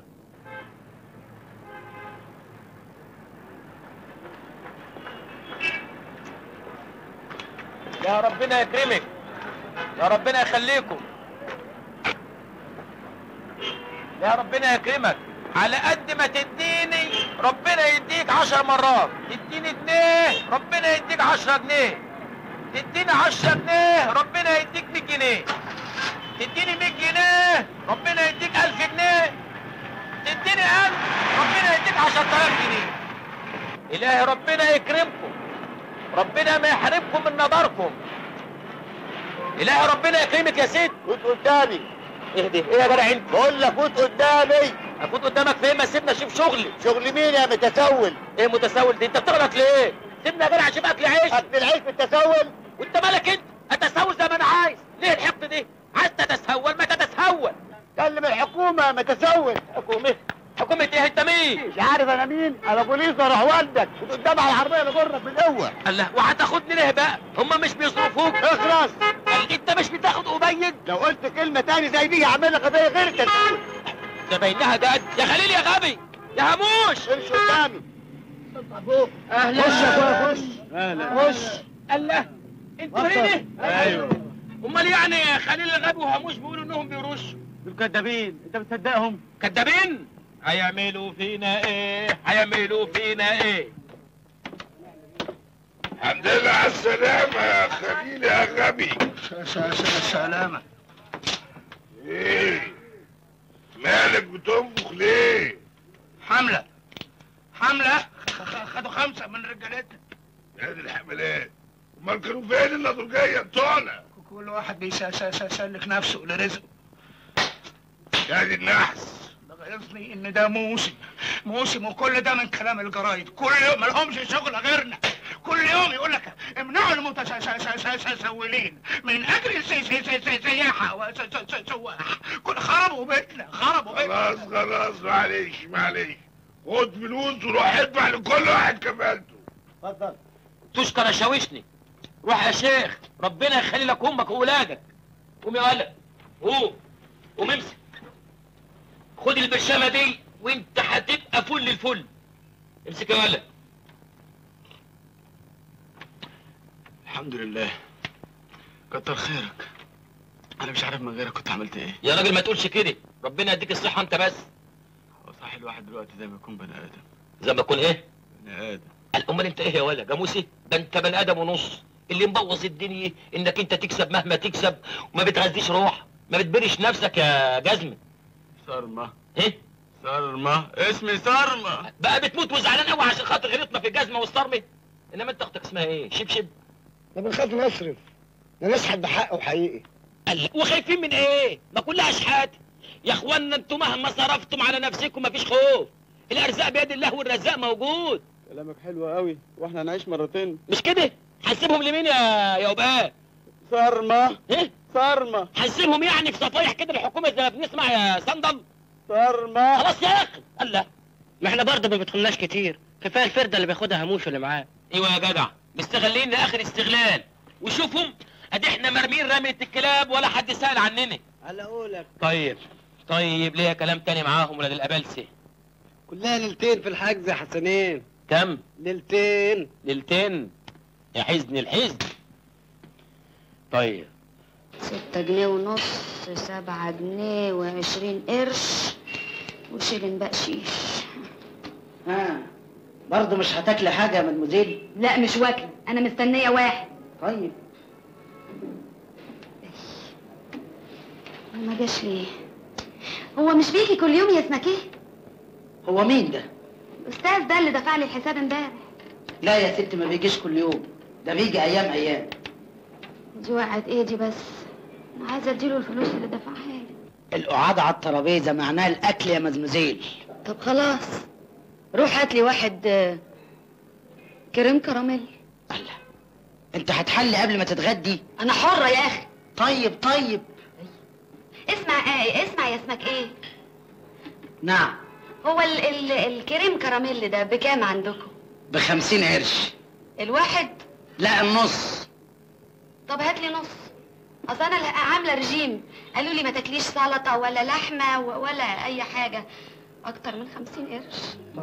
يا ربنا يكرمك، يا ربنا يخليكم. يا ربنا يكرمك، على قد ما تديني ربنا يديك 10 مرات. تديني جنيه ربنا يديك 10 جنيه. تديني 10 جنيه ربنا يديك 100 جنيه. تديني 100 جنيه ربنا يديك 1000 جنيه. تديني 1000 ربنا يديك 10000 جنيه. إلهي ربنا يكرمكم، ربنا ما يحرمكم من نظركم. إلهي ربنا يكرمك يا ست. فوت قدامي. اهدي، ايه يا جدع انت؟ بقول لك فوت قدامي. افوت قدامك فين؟ ما سيبنا اشوف شغلي. شغل مين يا متسول؟ ايه متسول دي؟ انت بتغلط ليه؟ سيبنا يا جدع اشوف اكل عيش. اكل العيش بالتسول؟ وانت مالك انت؟ اتسول زي ما انا عايز. ليه الحقد دي؟ عايز تتسول ما تتسول. كلم الحكومة متسول. حكومة؟ حكومة ايه؟ انت مين؟ مش عارف انا مين؟ انا بوليس واروح والدك. فوت قدام على العربية اللي جرك بالقوة. الله، وهتاخدني ليه بقى؟ هم مش بيصرفوك؟ اخرس. انت مش بتاخد قبيل؟ لو قلت كلمة تاني زي دي هعمل لك قضية غير التسول. ده باينها جد. يا خليل يا غبي يا هموش. امشي قدامي. اهلا. خش يا اخويا خش. اهلا. خش. الله، انتوا هنا؟ ايوه. امال يعني خليل الغبي وهموش بيقولوا انهم بيرشوا؟ دول كدابين، انت بتصدقهم؟ كدابين؟ هيعملوا فينا ايه؟ هيعملوا فينا ايه؟ الحمد لله على السلامة يا خليل يا غبي. سلامة. ايه؟ مالك بتنفخ ليه؟ حملة خدوا 5 من رجالتنا. يا دي الحملات، امال كانوا فين النضرجية بتوعنا؟ كل واحد بيسلك نفسه لرزقه. يا دي النحس. ده غيظني ان ده موسم وكل ده من كلام الجرايد. كل يوم مالهمش شغل غيرنا. كل يوم يقول لك امنعوا المتسولين من اجل السياحه وسواح. كل خربوا بيتنا. خلاص معلش. خد فلوس وروح ادفع لكل واحد كفالته. اتفضل. تشكر شاوشني. روح يا شيخ، ربنا يخلي لك امك واولادك. قوم يا ولد، قوم امسك. خد البرشامه دي وانت هتبقى فل الفل. امسك يا ولد. الحمد لله، كتر خيرك. انا مش عارف من غيرك كنت عملت ايه. يا راجل ما تقولش كده، ربنا يديك الصحه انت بس. هو صح الواحد دلوقتي زي ما يكون بني ادم. زي ما يكون ايه؟ بني ادم. امال انت ايه يا ولد جاموسي؟ ده انت بني ادم ونص. اللي مبوظ الدنيا انك انت تكسب مهما تكسب وما بتغذيش روح، ما بتبرش نفسك يا جزمه. صرمه. ايه؟ صرمه، اسمي صرمه. بقى بتموت وزعلان قوي عشان خاطر غلطنا في الجزمه والصرمه. انما انت اختك اسمها ايه؟ شبشب؟ ده بنخاف نصرف، نسحب بحقه حقيقي. وخايفين من ايه؟ ما كلها اشحات. يا اخوانا انتوا مهما صرفتم على نفسكم مفيش خوف. الارزاق بيد الله والرزاق موجود. كلامك حلو قوي، واحنا هنعيش مرتين. مش كده؟ هنسيبهم لمين يا وباء؟ صرمه. ايه؟ صرمه. هنسيبهم يعني في صفايح كده الحكومه زي ما بنسمع يا صندل؟ صرمه. خلاص يا اخي. الله، ما احنا برضه ما بيدخلناش كتير، كفايه الفرده اللي بياخدها هموش اللي معاه. ايوه يا جدع، مستغلين لاخر استغلال. وشوفهم ادي احنا مرمين رمية الكلاب ولا حد سأل عننا. على قولك. طيب ليا كلام تاني معاهم ولاد الابلسه. كلها ليلتين في الحجز يا حسنين. كم؟ ليلتين. يا حزن الحزن. طيب 6 جنيه ونص، 7 جنيه و20 قرش وشيلن بقشيش. برضه مش هتاكلي حاجه يا مدموزيل؟ لا مش واكله، انا مستنيه واحد. طيب ما جاش ليه؟ هو مش بيجي كل يوم يا اسمك ايه؟ هو مين ده؟ الاستاذ ده اللي دفع لي الحساب امبارح. لا يا ست، ما بيجيش كل يوم، ده بيجي ايام. دي وقعت ايدي بس، انا عايزه اديله الفلوس اللي دفعها لي. القعاد على الترابيزه معناها الاكل يا مزمزيل. طب خلاص، روح هات لي واحد كريم كراميل. الله، انت هتحلي قبل ما تتغدي؟ انا حره يا اخي. طيب اسمع يا اسمك ايه؟ نعم. هو الكريم كراميل ده بكام عندكم؟ ب50 قرش. الواحد؟ لا النص. طب هات لي نص، اصل انا عامله رجيم، قالوا لي ما تاكليش سلطه ولا لحمه ولا اي حاجه اكتر من 50 قرش.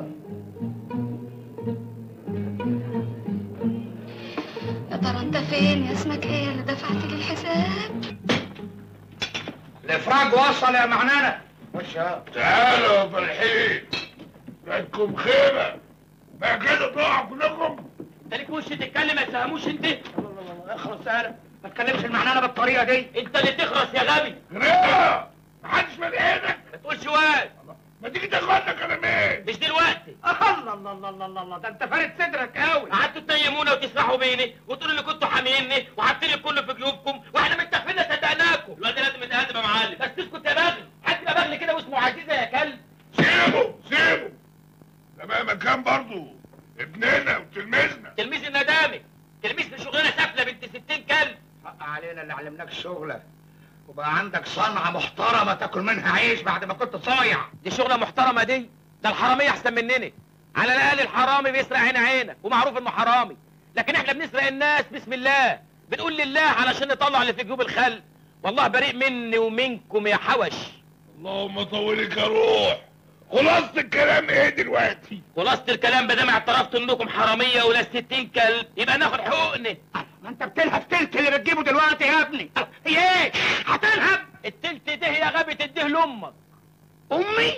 يا ترى انت فين يا اسمك ايه اللي دفعت لي الحساب؟ الافراج وصل يا معنانه. خش يا تعالوا يا فرحين، جاتكم خيمة بقى كده تقعوا كلكم. انت ليك وش تتكلم ما تفهموش انت؟ اخرس يالا، ما تكلمش المعنانة بالطريقة دي. انت اللي تخرس يا غبي. غريبة محدش من ايدك. ما تقولش واد. ما تيجي تاخدنا كلامين. مش دلوقتي. الله الله الله الله الله، ده انت فارد صدرك قوي. قعدتوا تنيمونا وتسرحوا بيني وتقولوا اللي كنتوا حاميني وحاطين الكل في جيوبكم واحنا متكفين صدقناكم. الواد لازم يتهدم يا معلم. بس اسكت يا بغل، حد يبقى بغل كده واسمه عزيزه يا كلب. سيبه ده بقى مكان برضه ابننا وتلميذنا. تلميذ الندامي، تلميذ في شغلانه سافله بنت 60 كلب. حق علينا اللي علمناك الشغلة، وبقى عندك صنعة محترمة تاكل منها عيش بعد ما كنت صايع. دي شغله محترمه دي؟ ده الحراميه احسن مننا. على الاقل الحرامي بيسرق عينك ومعروف انه حرامي، لكن احنا بنسرق الناس بسم الله، بنقول لله علشان نطلع اللي في جيوب الخلق. والله بريء مني ومنكم يا حوش. اللهم طولك يا روح. خلاصة الكلام ايه دلوقتي؟ خلاصة الكلام بدل ما اعترفتوا انكم حراميه ولا 60 كلب يبقى ناخد حقوقنا. ما انت بتلهب تلت اللي بتجيبه دلوقتي يا ابني. هي ايه؟ هتلهب؟ التلت ده يا غبي تديه لامك. امي؟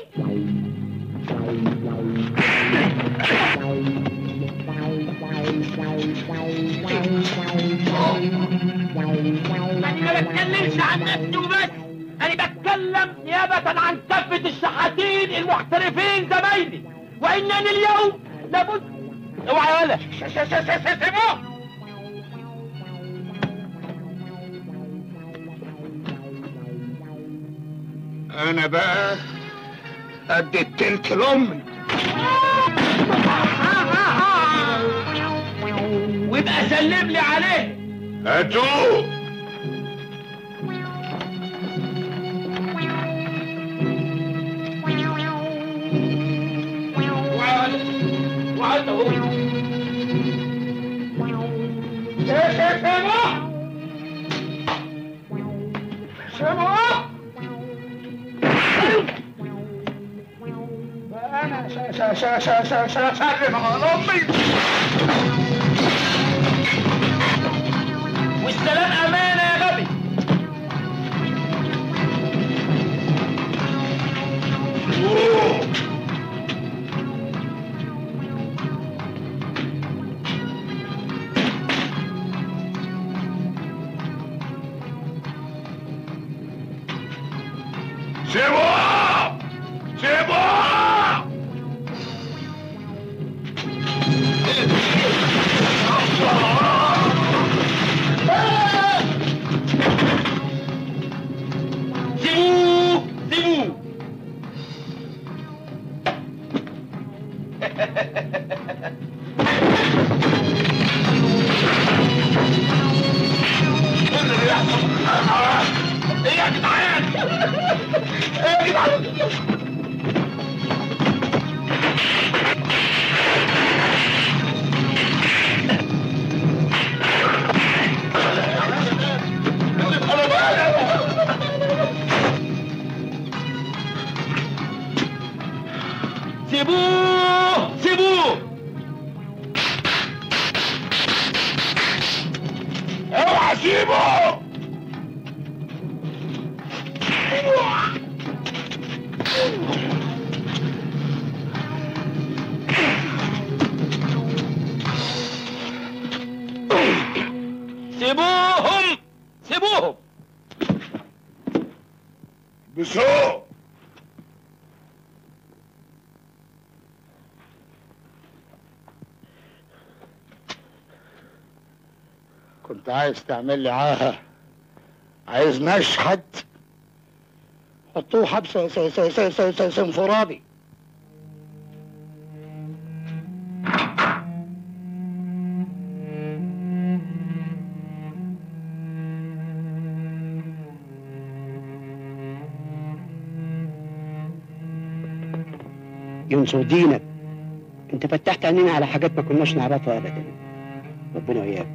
انا ما بتكلمش عن نفسي وبس، انا بتكلم نيابة عن كافة الشحاتين المحترفين زمايلي، وانني اليوم لابد. اوعى يا ولد. سيبوه. انا بقى ادي التلت لامي. ويبقى سلم لي عليه. هاتوه. وعد اهو. سيبوه. انا سلم على امي. والسلام امانه يا غبي. سيبوه. سيبوه. ايه يا جدعان؟ ايه يا جدعان؟ سيبوه سيبوه. اوعى سيبه. سيبوهم سيبوهم. بسوق. كنت عايز تعمل لي عاهة، عايز نشحت، حطوه حبس انفرادي. ينصر دينك، انت فتحت عينينا على حاجات ما كناش نعرفها ابدا. ربنا وياك.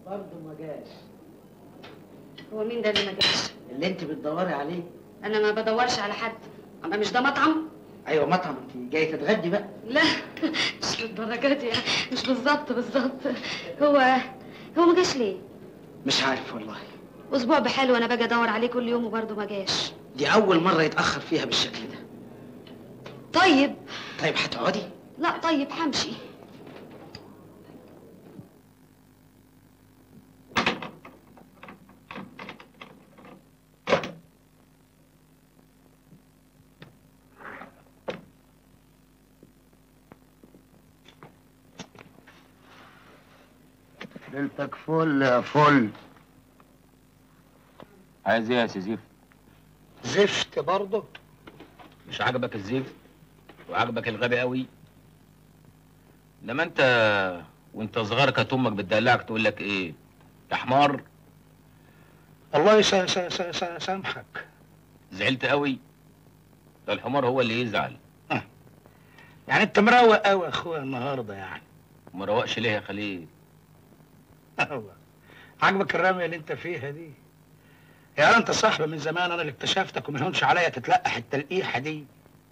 برضه ما جاش. هو مين ده اللي ما جاش؟ اللي انت بتدوري عليه. انا ما بدورش على حد. اما مش ده مطعم؟ ايوه مطعم، انت جاي تتغدي بقى. لا مش للدرجه دي يعني، مش بالظبط. هو ما جاش ليه؟ مش عارف والله. اسبوع بحاله وانا باجي ادور عليه كل يوم وبرضه ما جاش. دي اول مره يتاخر فيها بالشكل ده. طيب هتقعدي؟ لا طيب همشي. ليلتك فل يا فل. عايز ايه يا سي زفت؟ زفت برضه؟ مش عاجبك الزفت وعاجبك الغبي قوي؟ لما انت وانت صغير كانت امك بتدلعك تقول لك ايه؟ يا حمار. الله سامحك. زعلت قوي؟ ده الحمار هو اللي يزعل. يعني انت مروق قوي يا اخويا النهارده يعني. ما روقش ليه يا خليل؟ عاجبك الرميه اللي انت فيها دي؟ يا انت صاحبي من زمان، انا اللي اكتشفتك وما يهونش عليا تتلقح التلقيحه دي.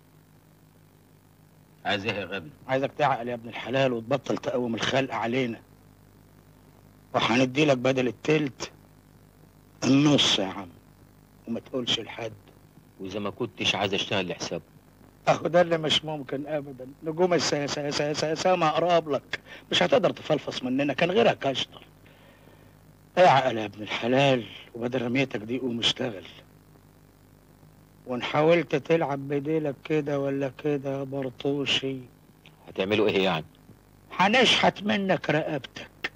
عايز ايه يا غبي؟ عايزك تعقل يا ابن الحلال وتبطل تقوم الخلق علينا. وهندي لك بدل التلت النص يا عم، وما تقولش لحد. واذا ما كنتش عايز اشتغل لحسابه؟ اهو ده اللي مش ممكن ابدا. نجوم السما اقرب لك، مش هتقدر تفلفص مننا، كان غيرك اشطر. اعقل يا ابن الحلال، وبدل رميتك دي قوم اشتغل. وان حاولت تلعب بديلك كده ولا كده يا برطوشي هتعملوا ايه يعني؟ هنشحت منك رقبتك.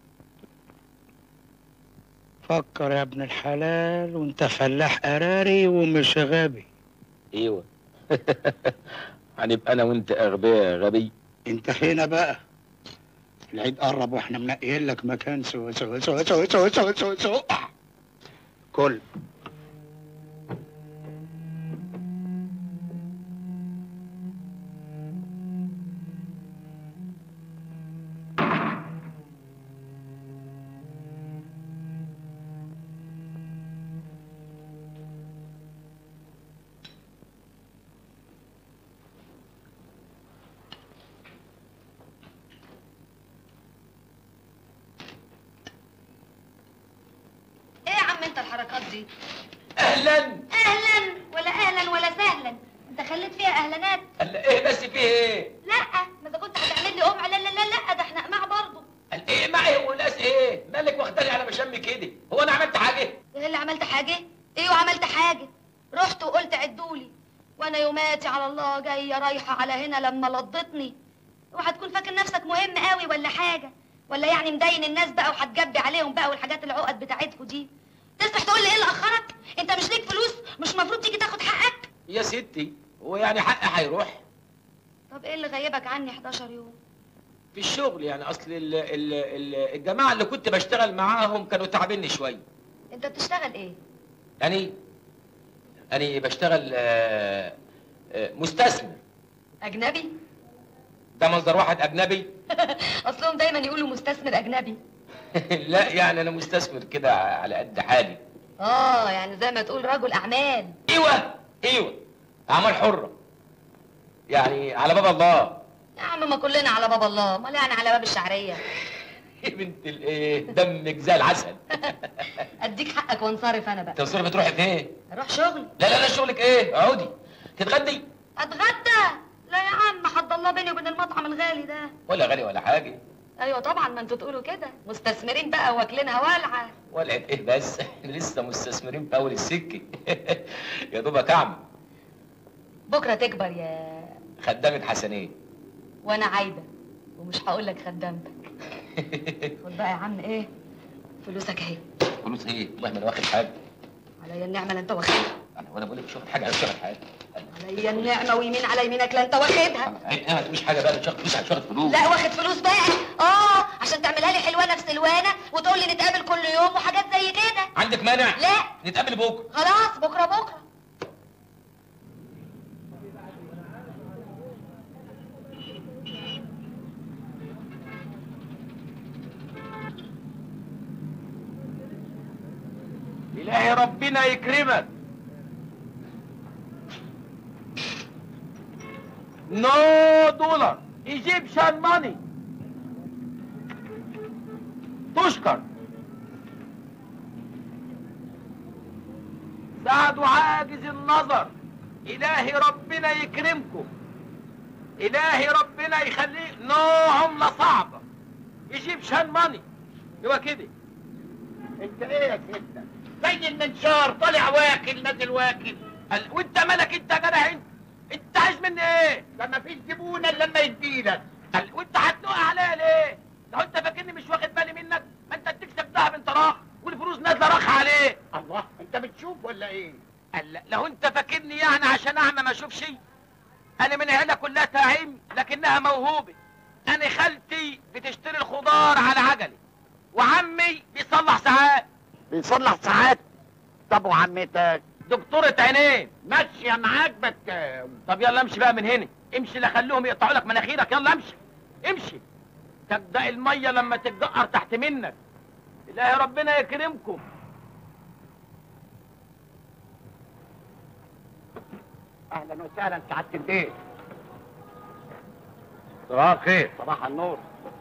فكر يا ابن الحلال، وانت فلاح قراري ومش غبي. ايوه. هنبقى انا وانت اغبياء يا غبي. انتهينا بقى. العيد قرب واحنا منقيين لك مكان سوا. كل الحركات دي؟ اهلا ولا اهلا ولا سهلا، انت خليت فيها اهلانات. قال ايه بس فيه ايه؟ لا ما اذا كنت هتعمل لي قمع، لا ده احنا قماع برضه. قال ايه معي وناس ايه؟ مالك واخداني على مشامي كده؟ هو انا عملت حاجه؟ ايه اللي عملت حاجه؟ ايوه عملت حاجه. رحت وقلت عدولي، وانا يوماتي على الله جايه رايحه على هنا لما لضتني. اوعى تكون فاكر نفسك مهم قوي ولا حاجه، ولا يعني مدين الناس بقى وهتجبي عليهم بقى والحاجات العقد بتاعتكم دي. تسمح تقول لي ايه اللي اخرك؟ انت مش ليك فلوس؟ مش المفروض تيجي تاخد حقك؟ يا ستي هو يعني حقي هيروح؟ طب ايه اللي غيبك عني 11 يوم؟ في الشغل يعني، اصل الجماعه اللي كنت بشتغل معاهم كانوا تعبيني شويه. انت بتشتغل ايه؟ أنا بشتغل مستثمر. اجنبي؟ ده مصدر واحد اجنبي؟ اصلهم دايما يقولوا مستثمر اجنبي. لا يعني انا مستثمر كده على قد حالي. يعني زي ما تقول رجل اعمال. ايوه اعمال حره يعني، على باب الله. يا عم ما كلنا على باب الله، امال يعني على باب الشعريه. يا بنت الايه، دمك زي العسل. اديك حقك وانصرف انا بقى. تنصرفي تروحي فين؟ اروح شغل. لا شغلك ايه؟ اقعدي تتغدي. اتغدى؟ لا يا عم، حد الله بيني وبين المطعم الغالي ده. ولا غالي ولا حاجه. ايوه طبعا، ما انتوا تقولوا كده، مستثمرين بقى واكلينها والعه. ولعت ايه بس؟ احنا لسه مستثمرين في اول السكه. يا دوبك اعمل. بكره تكبر يا خدامة حسنين. وانا عايده ومش هقول لك خدامتك. خد بقى يا عم ايه فلوسك اهي. فلوس ايه؟ والله ما انا واخد حاجه. عليا النعمه لا انت واخدها. وانا بقول لك مش واخد حاجه، انا مش واخد حاجه. عليا النعمه ويمين على يمينك لا انت واخدها. ايه ما تقوليش حاجه بقى، مش واخد فلوس، مش واخد فلوس. لا واخد فلوس بقى. عشان تعملها لي حلوانه في سلوانه وتقول لي نتقابل كل يوم وحاجات زي كده. عندك مانع؟ لا نتقابل بكره. خلاص بكره. ربنا يكرمك. نو دولار ايجيبشن ماني. تشكر. سعد عاجز النظر، إلهي ربنا يكرمكم، إلهي ربنا يخليه. نو عملة صعبة، ايجيبشن ماني. هو كده. انت ايه يا سيدنا؟ زي المنشار طالع واكل نازل واكل. وانت مالك انت يا جدع؟ انت عايز مني ايه؟ ده مفيش زبونه الا لما يديلك. وانت هتنقع عليا ليه؟ لو انت فاكرني مش واخد بالي منك، ما انت بتكسب دهب انت راخ والفلوس نازله راخ عليه. الله، انت بتشوف ولا ايه؟ لو انت فاكرني يعني عشان اعمى ما اشوفش. انا من عيله كلها تعيم لكنها موهوبه. انا خالتي بتشتري الخضار على عجله، وعمي بيصلح ساعات. بيصلح ساعات؟ طب وعمتك؟ دكتورة عينين. ماشيه معاك طب يلا امشي بقى من هنا، امشي لا خليهم يقطعوا لك مناخيرك. يلا امشي امشي. تجدق الميه لما تتجقر تحت منك. الهي ربنا يكرمكم. اهلا وسهلا سعاده البيت. صباح الخير. صباح النور.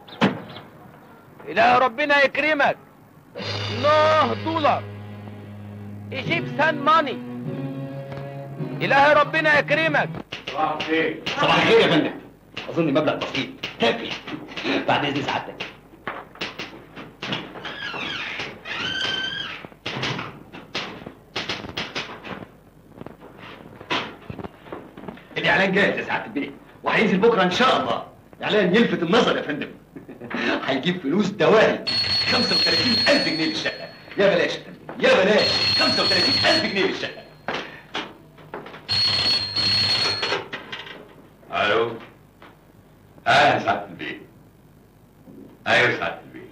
الهي ربنا يكرمك. نو دولار ايجيبشن ماني. الهي ربنا يكرمك. صباح الخير. صباح الخير يا فندم. اظن مبلغ بسيط كافي. بعد اذن سعادتك. الاعلان جاهز يا سعاده البيه، وهينزل بكره ان شاء الله. اعلان يلفت النظر يا فندم. هيجيب فلوس دواهي. 35,000 جنيه للشقه. يا بلاش يا فندم، يا بلاش. 35,000 جنيه للشقه. الو. اهلا سعاده البيه. ايوه سعاده البيه.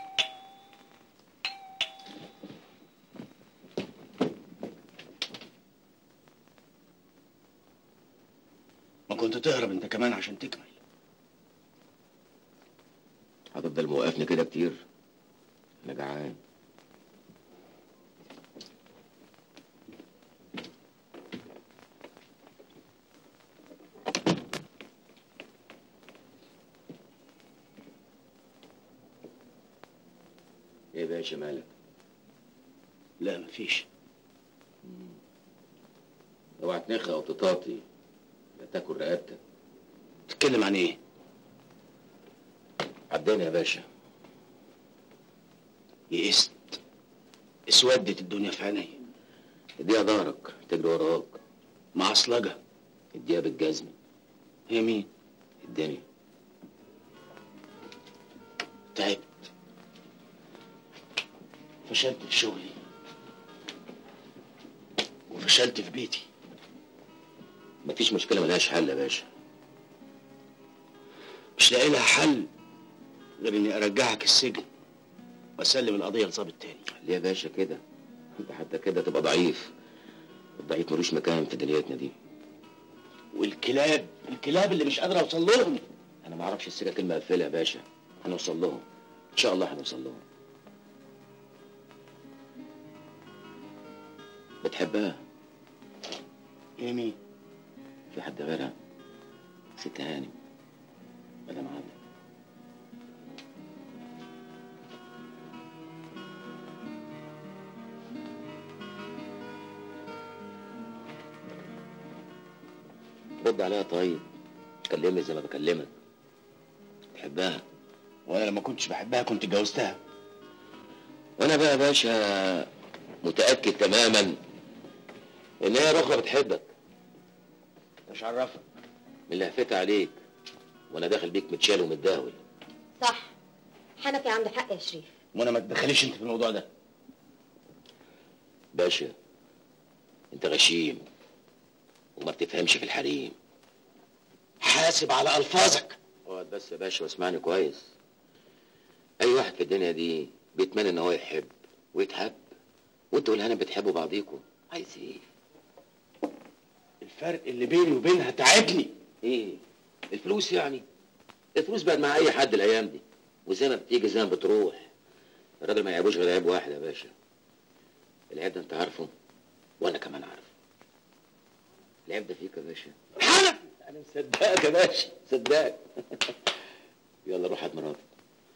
ما كنت تهرب انت كمان عشان تكمل. هتفضل موقفني كده كتير؟ انا جعان. ايه يا باشا مالك؟ لا مفيش. اوعى تنخ او تطاطي لا تاكل رقبتك. تتكلم عن ايه؟ عداني يا باشا. يئست. اسودت الدنيا في عيني. اديها ظهرك تجري وراك. معصلجه. اديها بالجزمه. هي مين؟ الدنيا. تعبت. فشلت في شغلي وفشلت في بيتي. مفيش مشكله ملهاش حل يا باشا. مش لاقي لها حل غير اني ارجعك السجن واسلم القضيه لظابط تاني. ليه يا باشا كده؟ انت حتى كده تبقى ضعيف. الضعيف ملوش مكان في دنيتنا دي. الكلاب اللي مش قادر اوصل لهم. انا ما اعرفش السكه كلمه مقفله يا باشا. هنوصل لهم ان شاء الله. هنوصل لهم. بتحبها؟ ايه مين؟ في حد غيرها؟ ست هانم. مدام عادل. رد عليها طيب. كلمني زي ما بكلمك. تحبها؟ وانا لما كنتش بحبها كنت اتجوزتها. وانا بقى يا باشا متاكد تماما ان هي الاخرى بتحبك. مش عرفك من اللي هفتها عليك وانا داخل بيك متشال ومتداول. صح، حنفي عنده حق يا شريف. وانا ما تدخليش انت في الموضوع ده. باشا انت غشيم وما بتفهمش في الحريم. حاسب على الفاظك. اقعد بس يا باشا واسمعني كويس. اي واحد في الدنيا دي بيتمنى ان هو يحب ويتحب، وانتوا والهنا بتحبوا بعضيكوا. عايز ايه؟ الفرق اللي بيني وبينها تعبني. ايه؟ الفلوس يعني؟ الفلوس بقت مع اي حد الايام دي، وزي ما بتيجي زي ما بتروح. الراجل ما يعيبوش غير عيب واحد يا باشا، العيب ده انت عارفه وانا كمان عارفه. العيب ده فيك يا باشا. انا مصدقك يا باشا، مصدقك. يلا روح هات مراتك.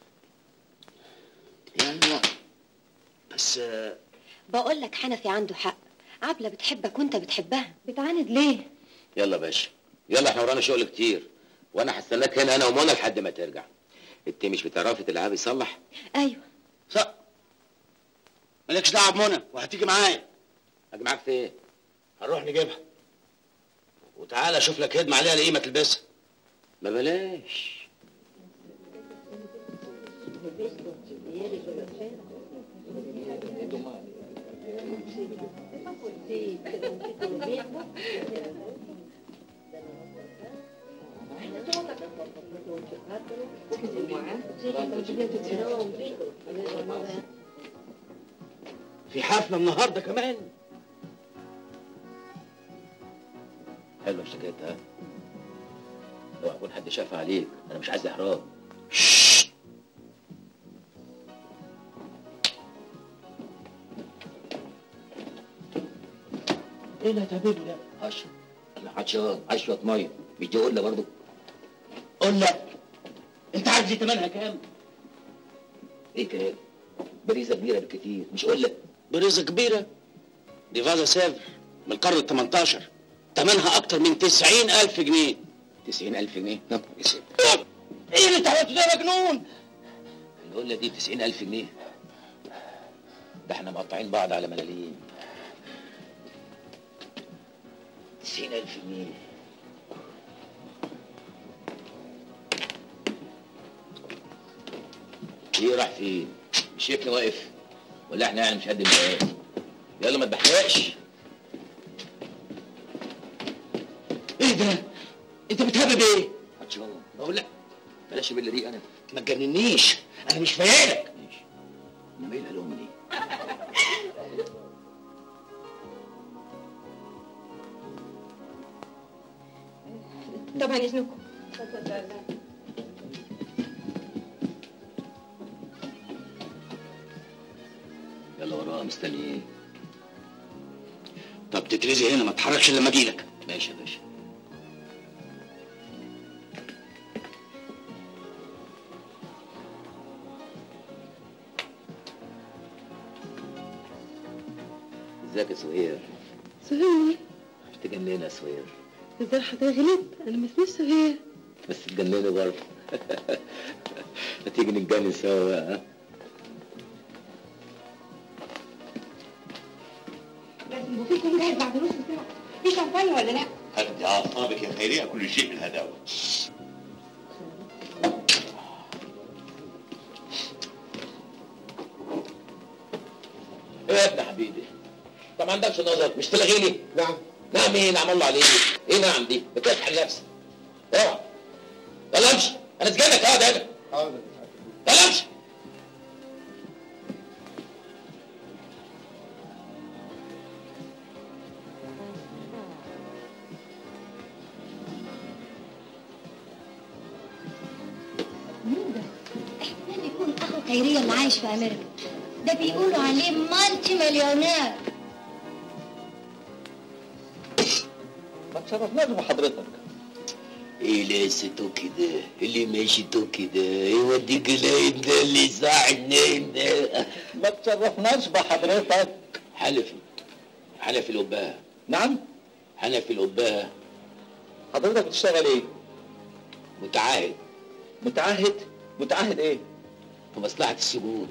يلا بس بقول لك حنفي عنده حق، عبلة بتحبك وانت بتحبها، بتعاند ليه؟ يلا يا باشا، يلا احنا ورانا شغل كتير، وانا هستناك هنا انا ومنى لحد ما ترجع. انت مش بتعرفي تلعبي صلح؟ ايوه. صح. مالكش دعوه بمنى وهتيجي معايا. اجي معاك في ايه؟ هنروح نجيبها. وتعالى اشوف لك هدمه عليها القيمه تلبسها. ما بلاش. في حفله النهارده كمان. حلوه اشتكيتها. اوعى يكون حد شاف عليك، انا مش عايز احراج. ايه اللي هتعمله ده؟ اشرب. انا عطشان، عايز شويه ميه. مش دي قله برضه؟ قله؟ انت عارف دي تمنها كام؟ ايه كده؟ بريزه كبيره بالكتير، مش قله. بريزه كبيره؟ دي فازا سافر من القرن ال 18، تمنها اكتر من 90,000 جنيه. 90,000 جنيه؟ نعم يا سيدي. ايه اللي انت عملته ده يا مجنون؟ القله دي 90,000 جنيه. ده احنا مقطعين بعض على ملاليم. 90,000 جنيه. ايه راح فين؟ مش شايفني واقف؟ ولا احنا يعني مش قد المقاس؟ يلا ما تبحرقش. ايه ده؟ انت بتهبب ايه؟ عطشان. بقول لك بلاش بالله دي. انا ما تجننيش، انا مش فايقلك. ماشي. انا مايلها لهم ليه؟ طبعا اذنكم. يلا وراها مستني ايه؟ طب تترزي هنا ما تتحركش الا لما اجيلك. ماشي يا باشا. ازيك يا سهير؟ سهير؟ تجنني يا سهير. ازاي حضرتك غلط؟ انا ما اسميش سهير. بس تجنني برضه. ما تيجي نتجنن سوا بقى. ها؟ لازم البوفيه يكون جاهز بعد نص ساعه. في شمبانيا ولا لا؟ هدي اعصابك يا خيريه، كل شيء بالهداوه. ايه يا ابن حبيبي؟ انت ما عندكش نظر؟ مش تلغيني؟ نعم. نعم ايه؟ نعم الله عليك. ايه نعم دي؟ بتفتح نفسك. اوعى. يلا امشي، انا سجنك اقعد هنا. حاضر. يلا امشي. مين ده؟ احتمال يكون اخو خيرية اللي عايش في امريكا. ده بيقولوا عليه مالتي مليونير. ما تشرفناش بحضرتك. ايه لقيته كده؟ اللي ماشيته كده يوديك العين ده اللي صاحب نايم ده. ما تشرفناش بحضرتك. حنفي القباها. نعم؟ حنفي القباها. حضرتك بتشتغل ايه؟ متعاهد. متعاهد؟ متعاهد ايه؟ في مصلحة السجون.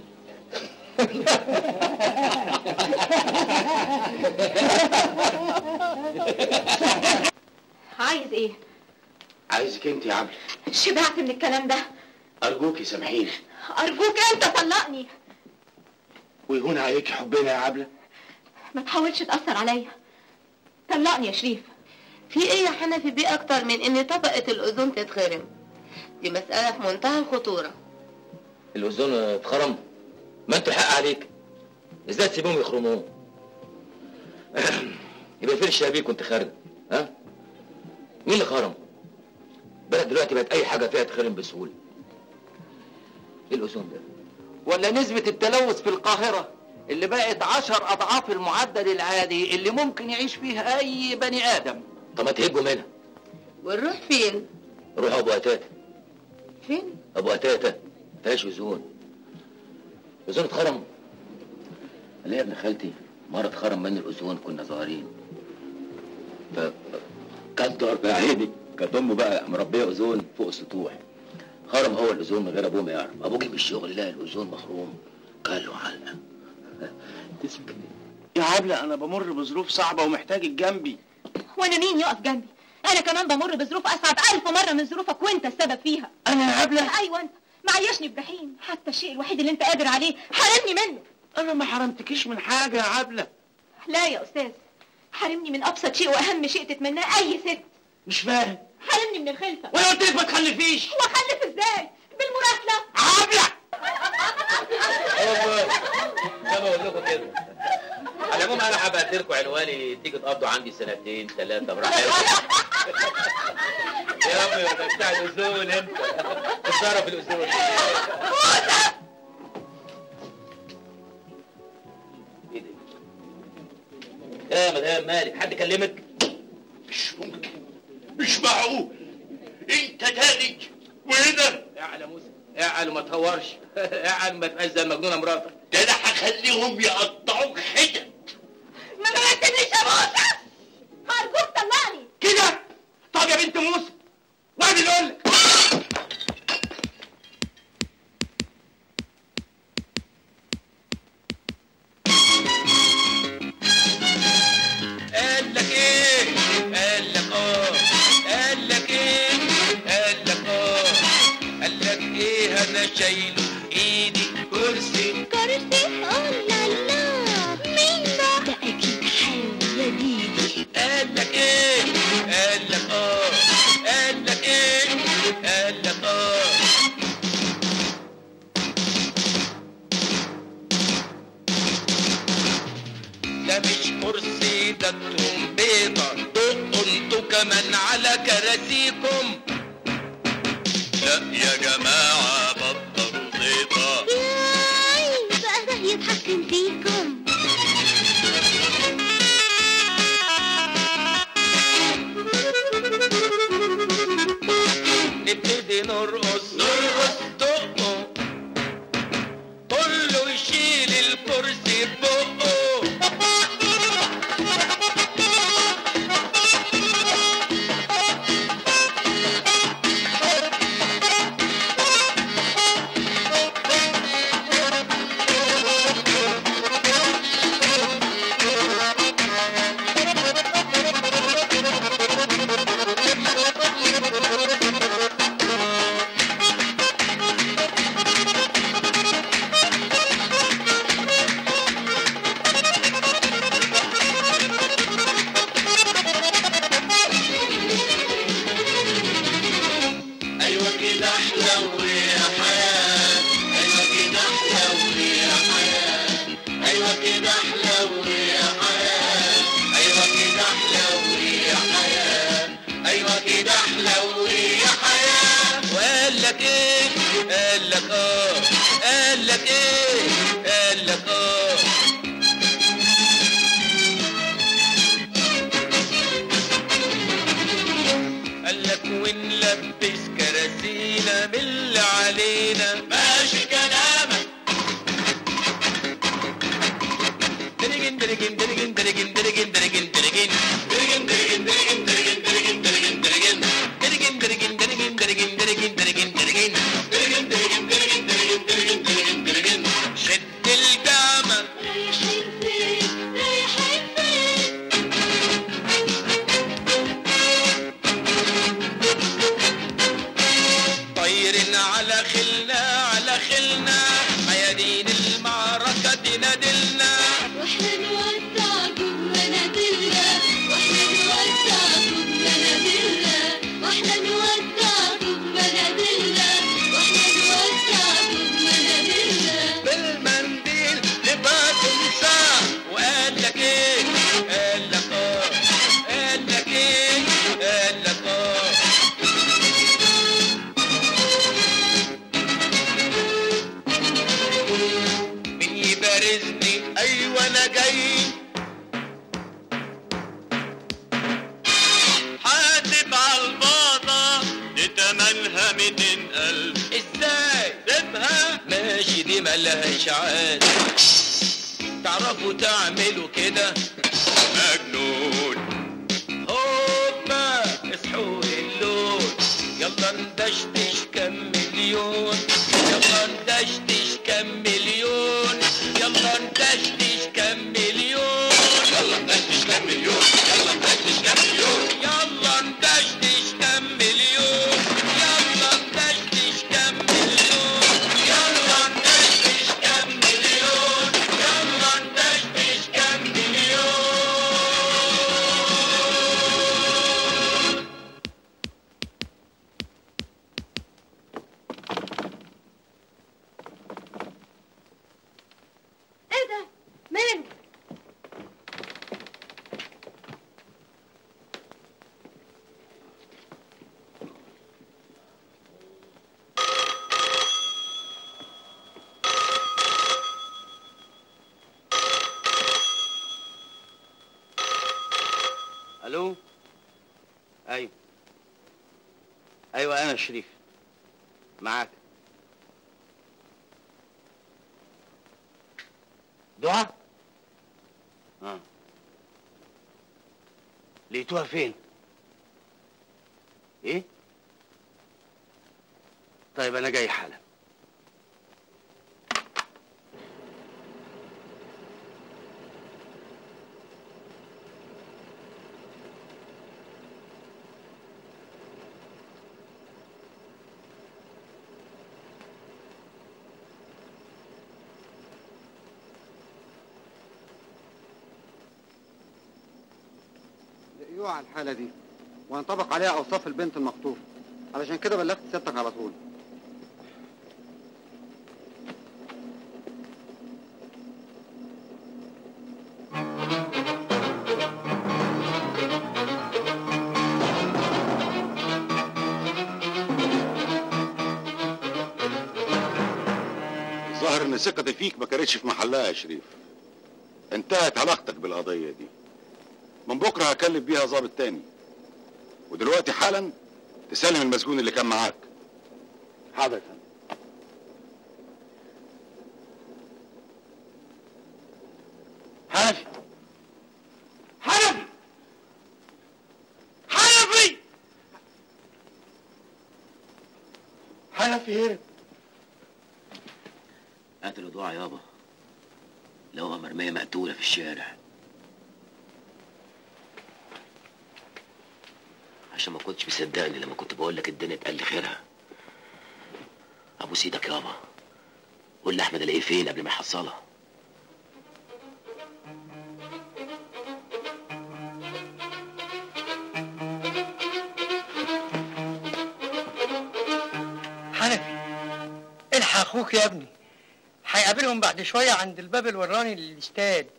عايز ايه؟ عايزك انت يا عبله. شبعت من الكلام ده. ارجوكي سامحيني. ارجوك انت طلقني. ويهون عليكي حبنا يا عبله. ما تحاولش تأثر عليا. طلقني يا شريف. في ايه يا حنفي بيه اكتر من ان طبقة الاوزون تتخرم؟ دي مسألة في منتهى الخطورة. الاوزون اتخرم؟ ما انت الحق عليك. ازاي تسيبهم يخرموه؟ يبقى فين الشبابيك وانت خارج؟ ها؟ مين اللي خرم؟ بلد دلوقتي بقت اي حاجة فيها تخرم بسهولة. ايه الاوزون ده؟ ولا نسبة التلوث في القاهرة اللي بقت 10 اضعاف المعدل العادي اللي ممكن يعيش فيه اي بني ادم. طب ما تهجوا منها. ونروح فين؟ روح ابو قتاته. فين؟ ابو قتاته فيهاش اوزون. اوزون اتخرم. قال لي يا ابن خالتي مره اتخرم من الاوزون كنا صغيرين. كدر يا عيني، كانت امه بقى مربيه اوزون فوق السطوح. خرم هو الاوزون من غير ابوه ما يعرف، ابوه جه من الشغل لقى الاوزون مخروم، قال له علقه. تسكت يا عبلة انا بمر بظروف صعبه ومحتاجك جنبي. وانا مين يقف جنبي؟ انا كمان بمر بظروف اصعب 1000 مره من ظروفك وانت السبب فيها. انا يا عبلة؟ ايوه انت معيشني بجحيم، حتى الشيء الوحيد اللي انت قادر عليه حرمني منه. انا ما حرمتكيش من حاجه يا عبلة. لا يا استاذ، حرمني من ابسط شيء واهم شيء تتمناه اي ست. مش فاهم. حرمني من الخلفه. وانا قلت لك ما تخلفيش. واخلف ازاي؟ بالمراسله. عبلة زي ما اقول لكم كده. على العموم انا هبقى اديلكم عنواني تيجي تقضوا عندي 2 3 براحتكم. يا عمي ده بتاع الاذون انت. بتصرف الاذون. ايه ده؟ يا مدام مالك حد كلمك؟ مش ممكن، مش معقول. انت تاني وهنا؟ اعلى موسى اعلى وما تهورش. اعلى ما تبقاش زي المجنونه مراتك. ده انا هخليهم يقطعوك حتت. ما بعتنيش يا موسى، هرجوك طلعني كده. طب يا بنت موسى واحد اللي اقول لك. قال لك ايه؟ قال لك قال لك ايه؟ قال لك قال لك ايه؟ انا شايله ايدي كرسي. لا لا، مين ده؟ ده اكيد حاوي يا ديدي. قال لك ايه؟ قال لك قال لك ايه؟ قال لك ده مش كرسي ده ترومبيطة. دقوا انتوا كمان على كراسيكم. لا يا جماعة بطلوا زيطة. ياي بقى ده يتحكم فيكم. نبتدي نرقص دقوا كله يشيل الكرسي ببقه. واحنا نودعكم ونادلنا وانا جاي حاسب على الباطة دي تمنها 200,000. ازاي سيبها ماشي دي ملهاش عاد، تعرفوا تعملوا كده مجنون. هوبا اصحوا اللون، يلا ندشتش كم مليون، يلا ندشتش كم مليون، يلا ندشتش كم مليون، يلا ندشتش كم مليون، يلا ندشتش كم مليون، يلا ندشتش كم مليون، يلا ندشتش كم مليون، يلا ندشتش كم مليون، يلا ندشتش كم مليون. ايه ده؟ مين؟ الو. ايوه ايوه انا شريف معاك. دعاء؟ لقيتوها فين؟ ايه؟ طيب انا جاي حالا. لقيوها على الحالة دي وهنطبق عليها أوصاف البنت المخطوفة، علشان كده بلغت سيادتك على طول. الظاهر ان ثقتي فيك ما كانتش في محلها يا شريف. انتهت علاقتك بالقضية دي. من بكرة هكلف بيها ضابط تاني، ودلوقتي حالا تسلم المسجون اللي كان معاك. حاضر يا فندم. حنفي حنفي حنفي حنفي هرب. قتلوا دعاء يابا، لقوها مرمية مقتولة في الشارع. عشان ما كنتش مصدقني لما كنت بقول لك الدنيا اتقل خيرها. ابوس ايدك يابا، قول لاحمد الاقيه فين قبل ما يحصلها. حنفي الحق اخوك يا ابني، هيقابلهم بعد شويه عند الباب الوراني للاستاد.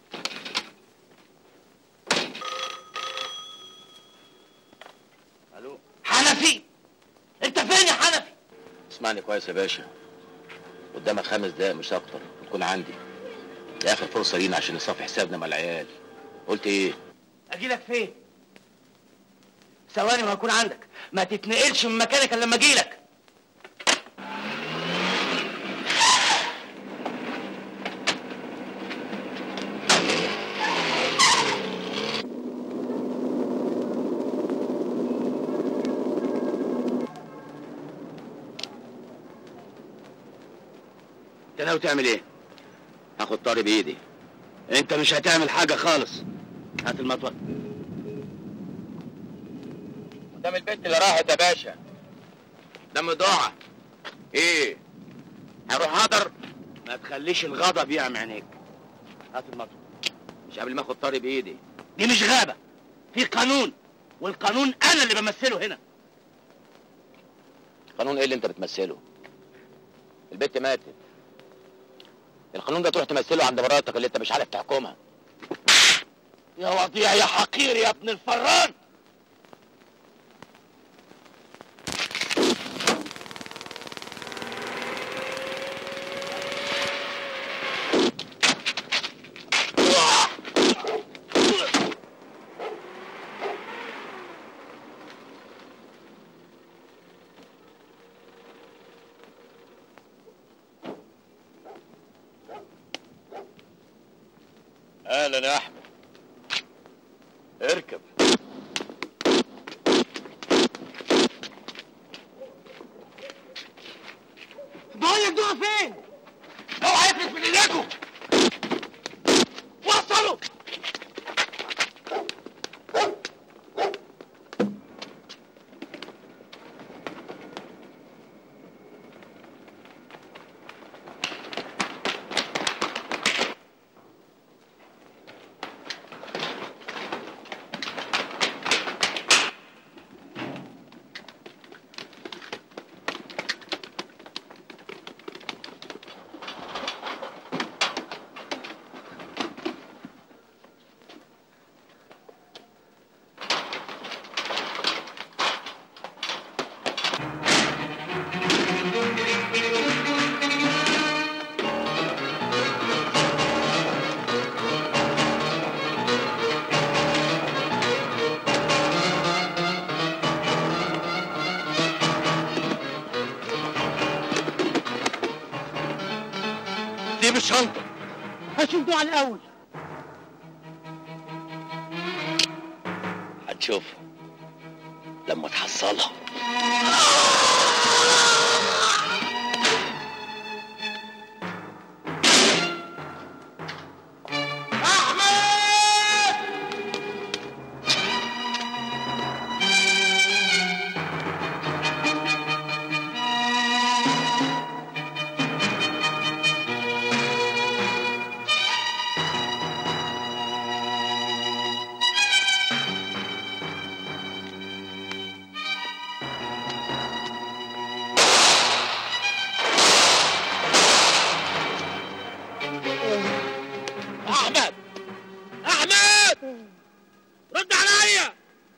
الو حنفي، انت فين يا حنفي؟ اسمعني كويس يا باشا، قدامك 5 دقايق مش اكتر وتكون عندي. دي اخر فرصه لينا عشان نصفي حسابنا مع العيال. قلت ايه؟ اجيلك فين؟ ثواني وهكون عندك، ما تتنقلش من مكانك الا لما اجيلك. انت ناوي تعمل ايه؟ هاخد طاري بايدي. انت مش هتعمل حاجه خالص. هات المطوه. قدام البنت اللي راحت يا باشا. قدام دعاء. ايه؟ هروح هدر؟ ما تخليش الغضب يعمي عينيك. هات المطوه. مش قبل ما اخد طاري بايدي. دي مش غابه، في قانون، والقانون انا اللي بمثله هنا. قانون ايه اللي انت بتمثله؟ البنت ماتت. القانون ده تروح تمثله عند مراتك اللي انت مش عارف تحكمها. يا وضيع يا حقير يا ابن الفران. اهلا يا احمد، اركب. بقول لك دوها فين؟ اوعى يفلت من ايديكم. وصلوا. سيب الشنطة. هشوف دول الأول. هتشوفها لما تحصلها. أحمد! أحمد! رد عليا!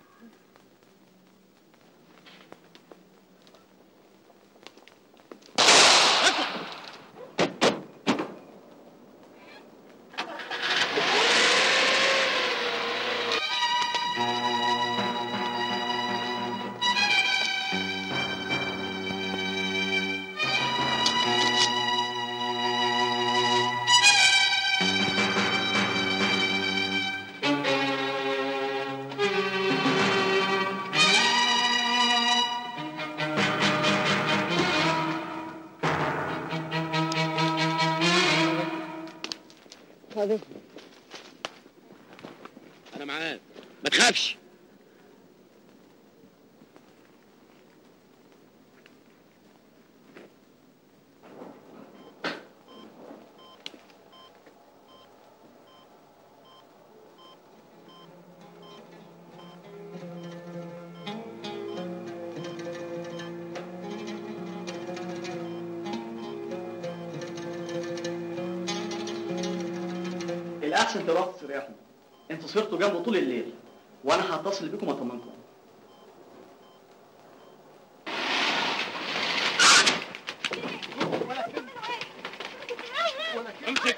أنا معاك، ما تخافش. الأحسن تروحوا تستريحوا. انتوا سهرتوا جنبه طول الليل، وأنا هتصل بيكم أطمنكم. امسك.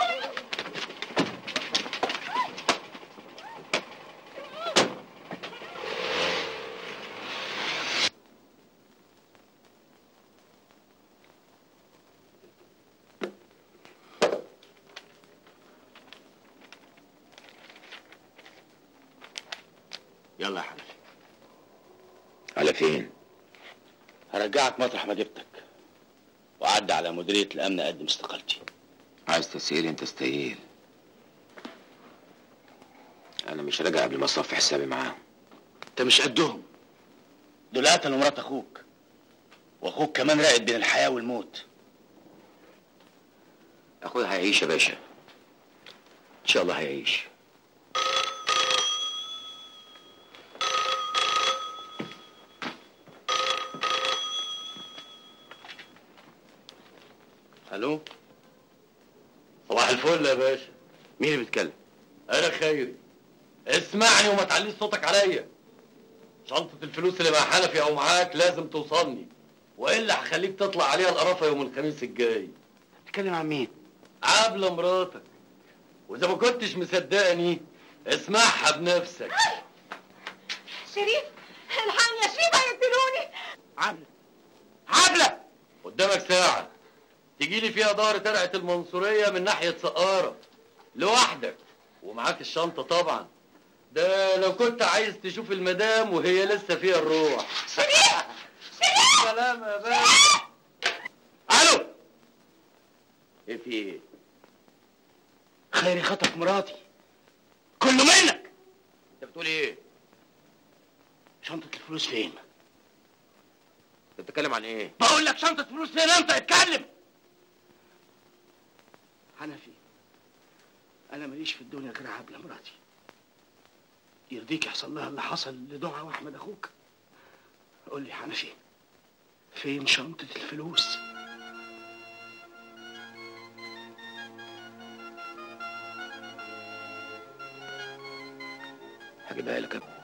يلا يا حنفي. على فين؟ هرجعك مطرح ما جبتك، وأعدي على مديرية الأمن أقدم استقالتي. عايز تسهيل انت استهيل. انا مش راجع قبل ما اصفي حسابي معاهم. أنت مش قدهم. دول قتلوا مرات أخوك، وأخوك كمان راقد بين الحياة والموت. اخويا هيعيش يا باشا، إن شاء الله هيعيش. الو، صباح الفل يا باشا. مين اللي بيتكلم؟ انا خيري. اسمعني وما تعليش صوتك عليا. شنطة الفلوس اللي مع حنفي او معاك لازم توصلني، والا هخليك تطلع عليها القرافة يوم الخميس الجاي. بتتكلم عن مين؟ عبلة مراتك، واذا ما كنتش مصدقني اسمعها بنفسك. شريف، الحقني يا شريف هيقتلوني. عبلة قدامك ساعة تجيلي فيها دار ترعة المنصورية من ناحية سقارة لوحدك، ومعاك الشنطة طبعا. ده لو كنت عايز تشوف المدام وهي لسه فيها الروح. سلام يا باشا. الو. ايه في ايه؟ خيري خطف مراتي. كله منك. انت بتقول ايه؟ شنطة الفلوس فين؟ انت بتتكلم عن ايه؟ بقول لك شنطة فلوس فين؟ انت اتكلم. حنفي، انا ماليش في الدنيا غير عبلة مراتي. يرضيك يحصل لها اللي حصل لدعا واحمد اخوك؟ قول لي حنفي، فين شنطة الفلوس؟ هجيبها لك.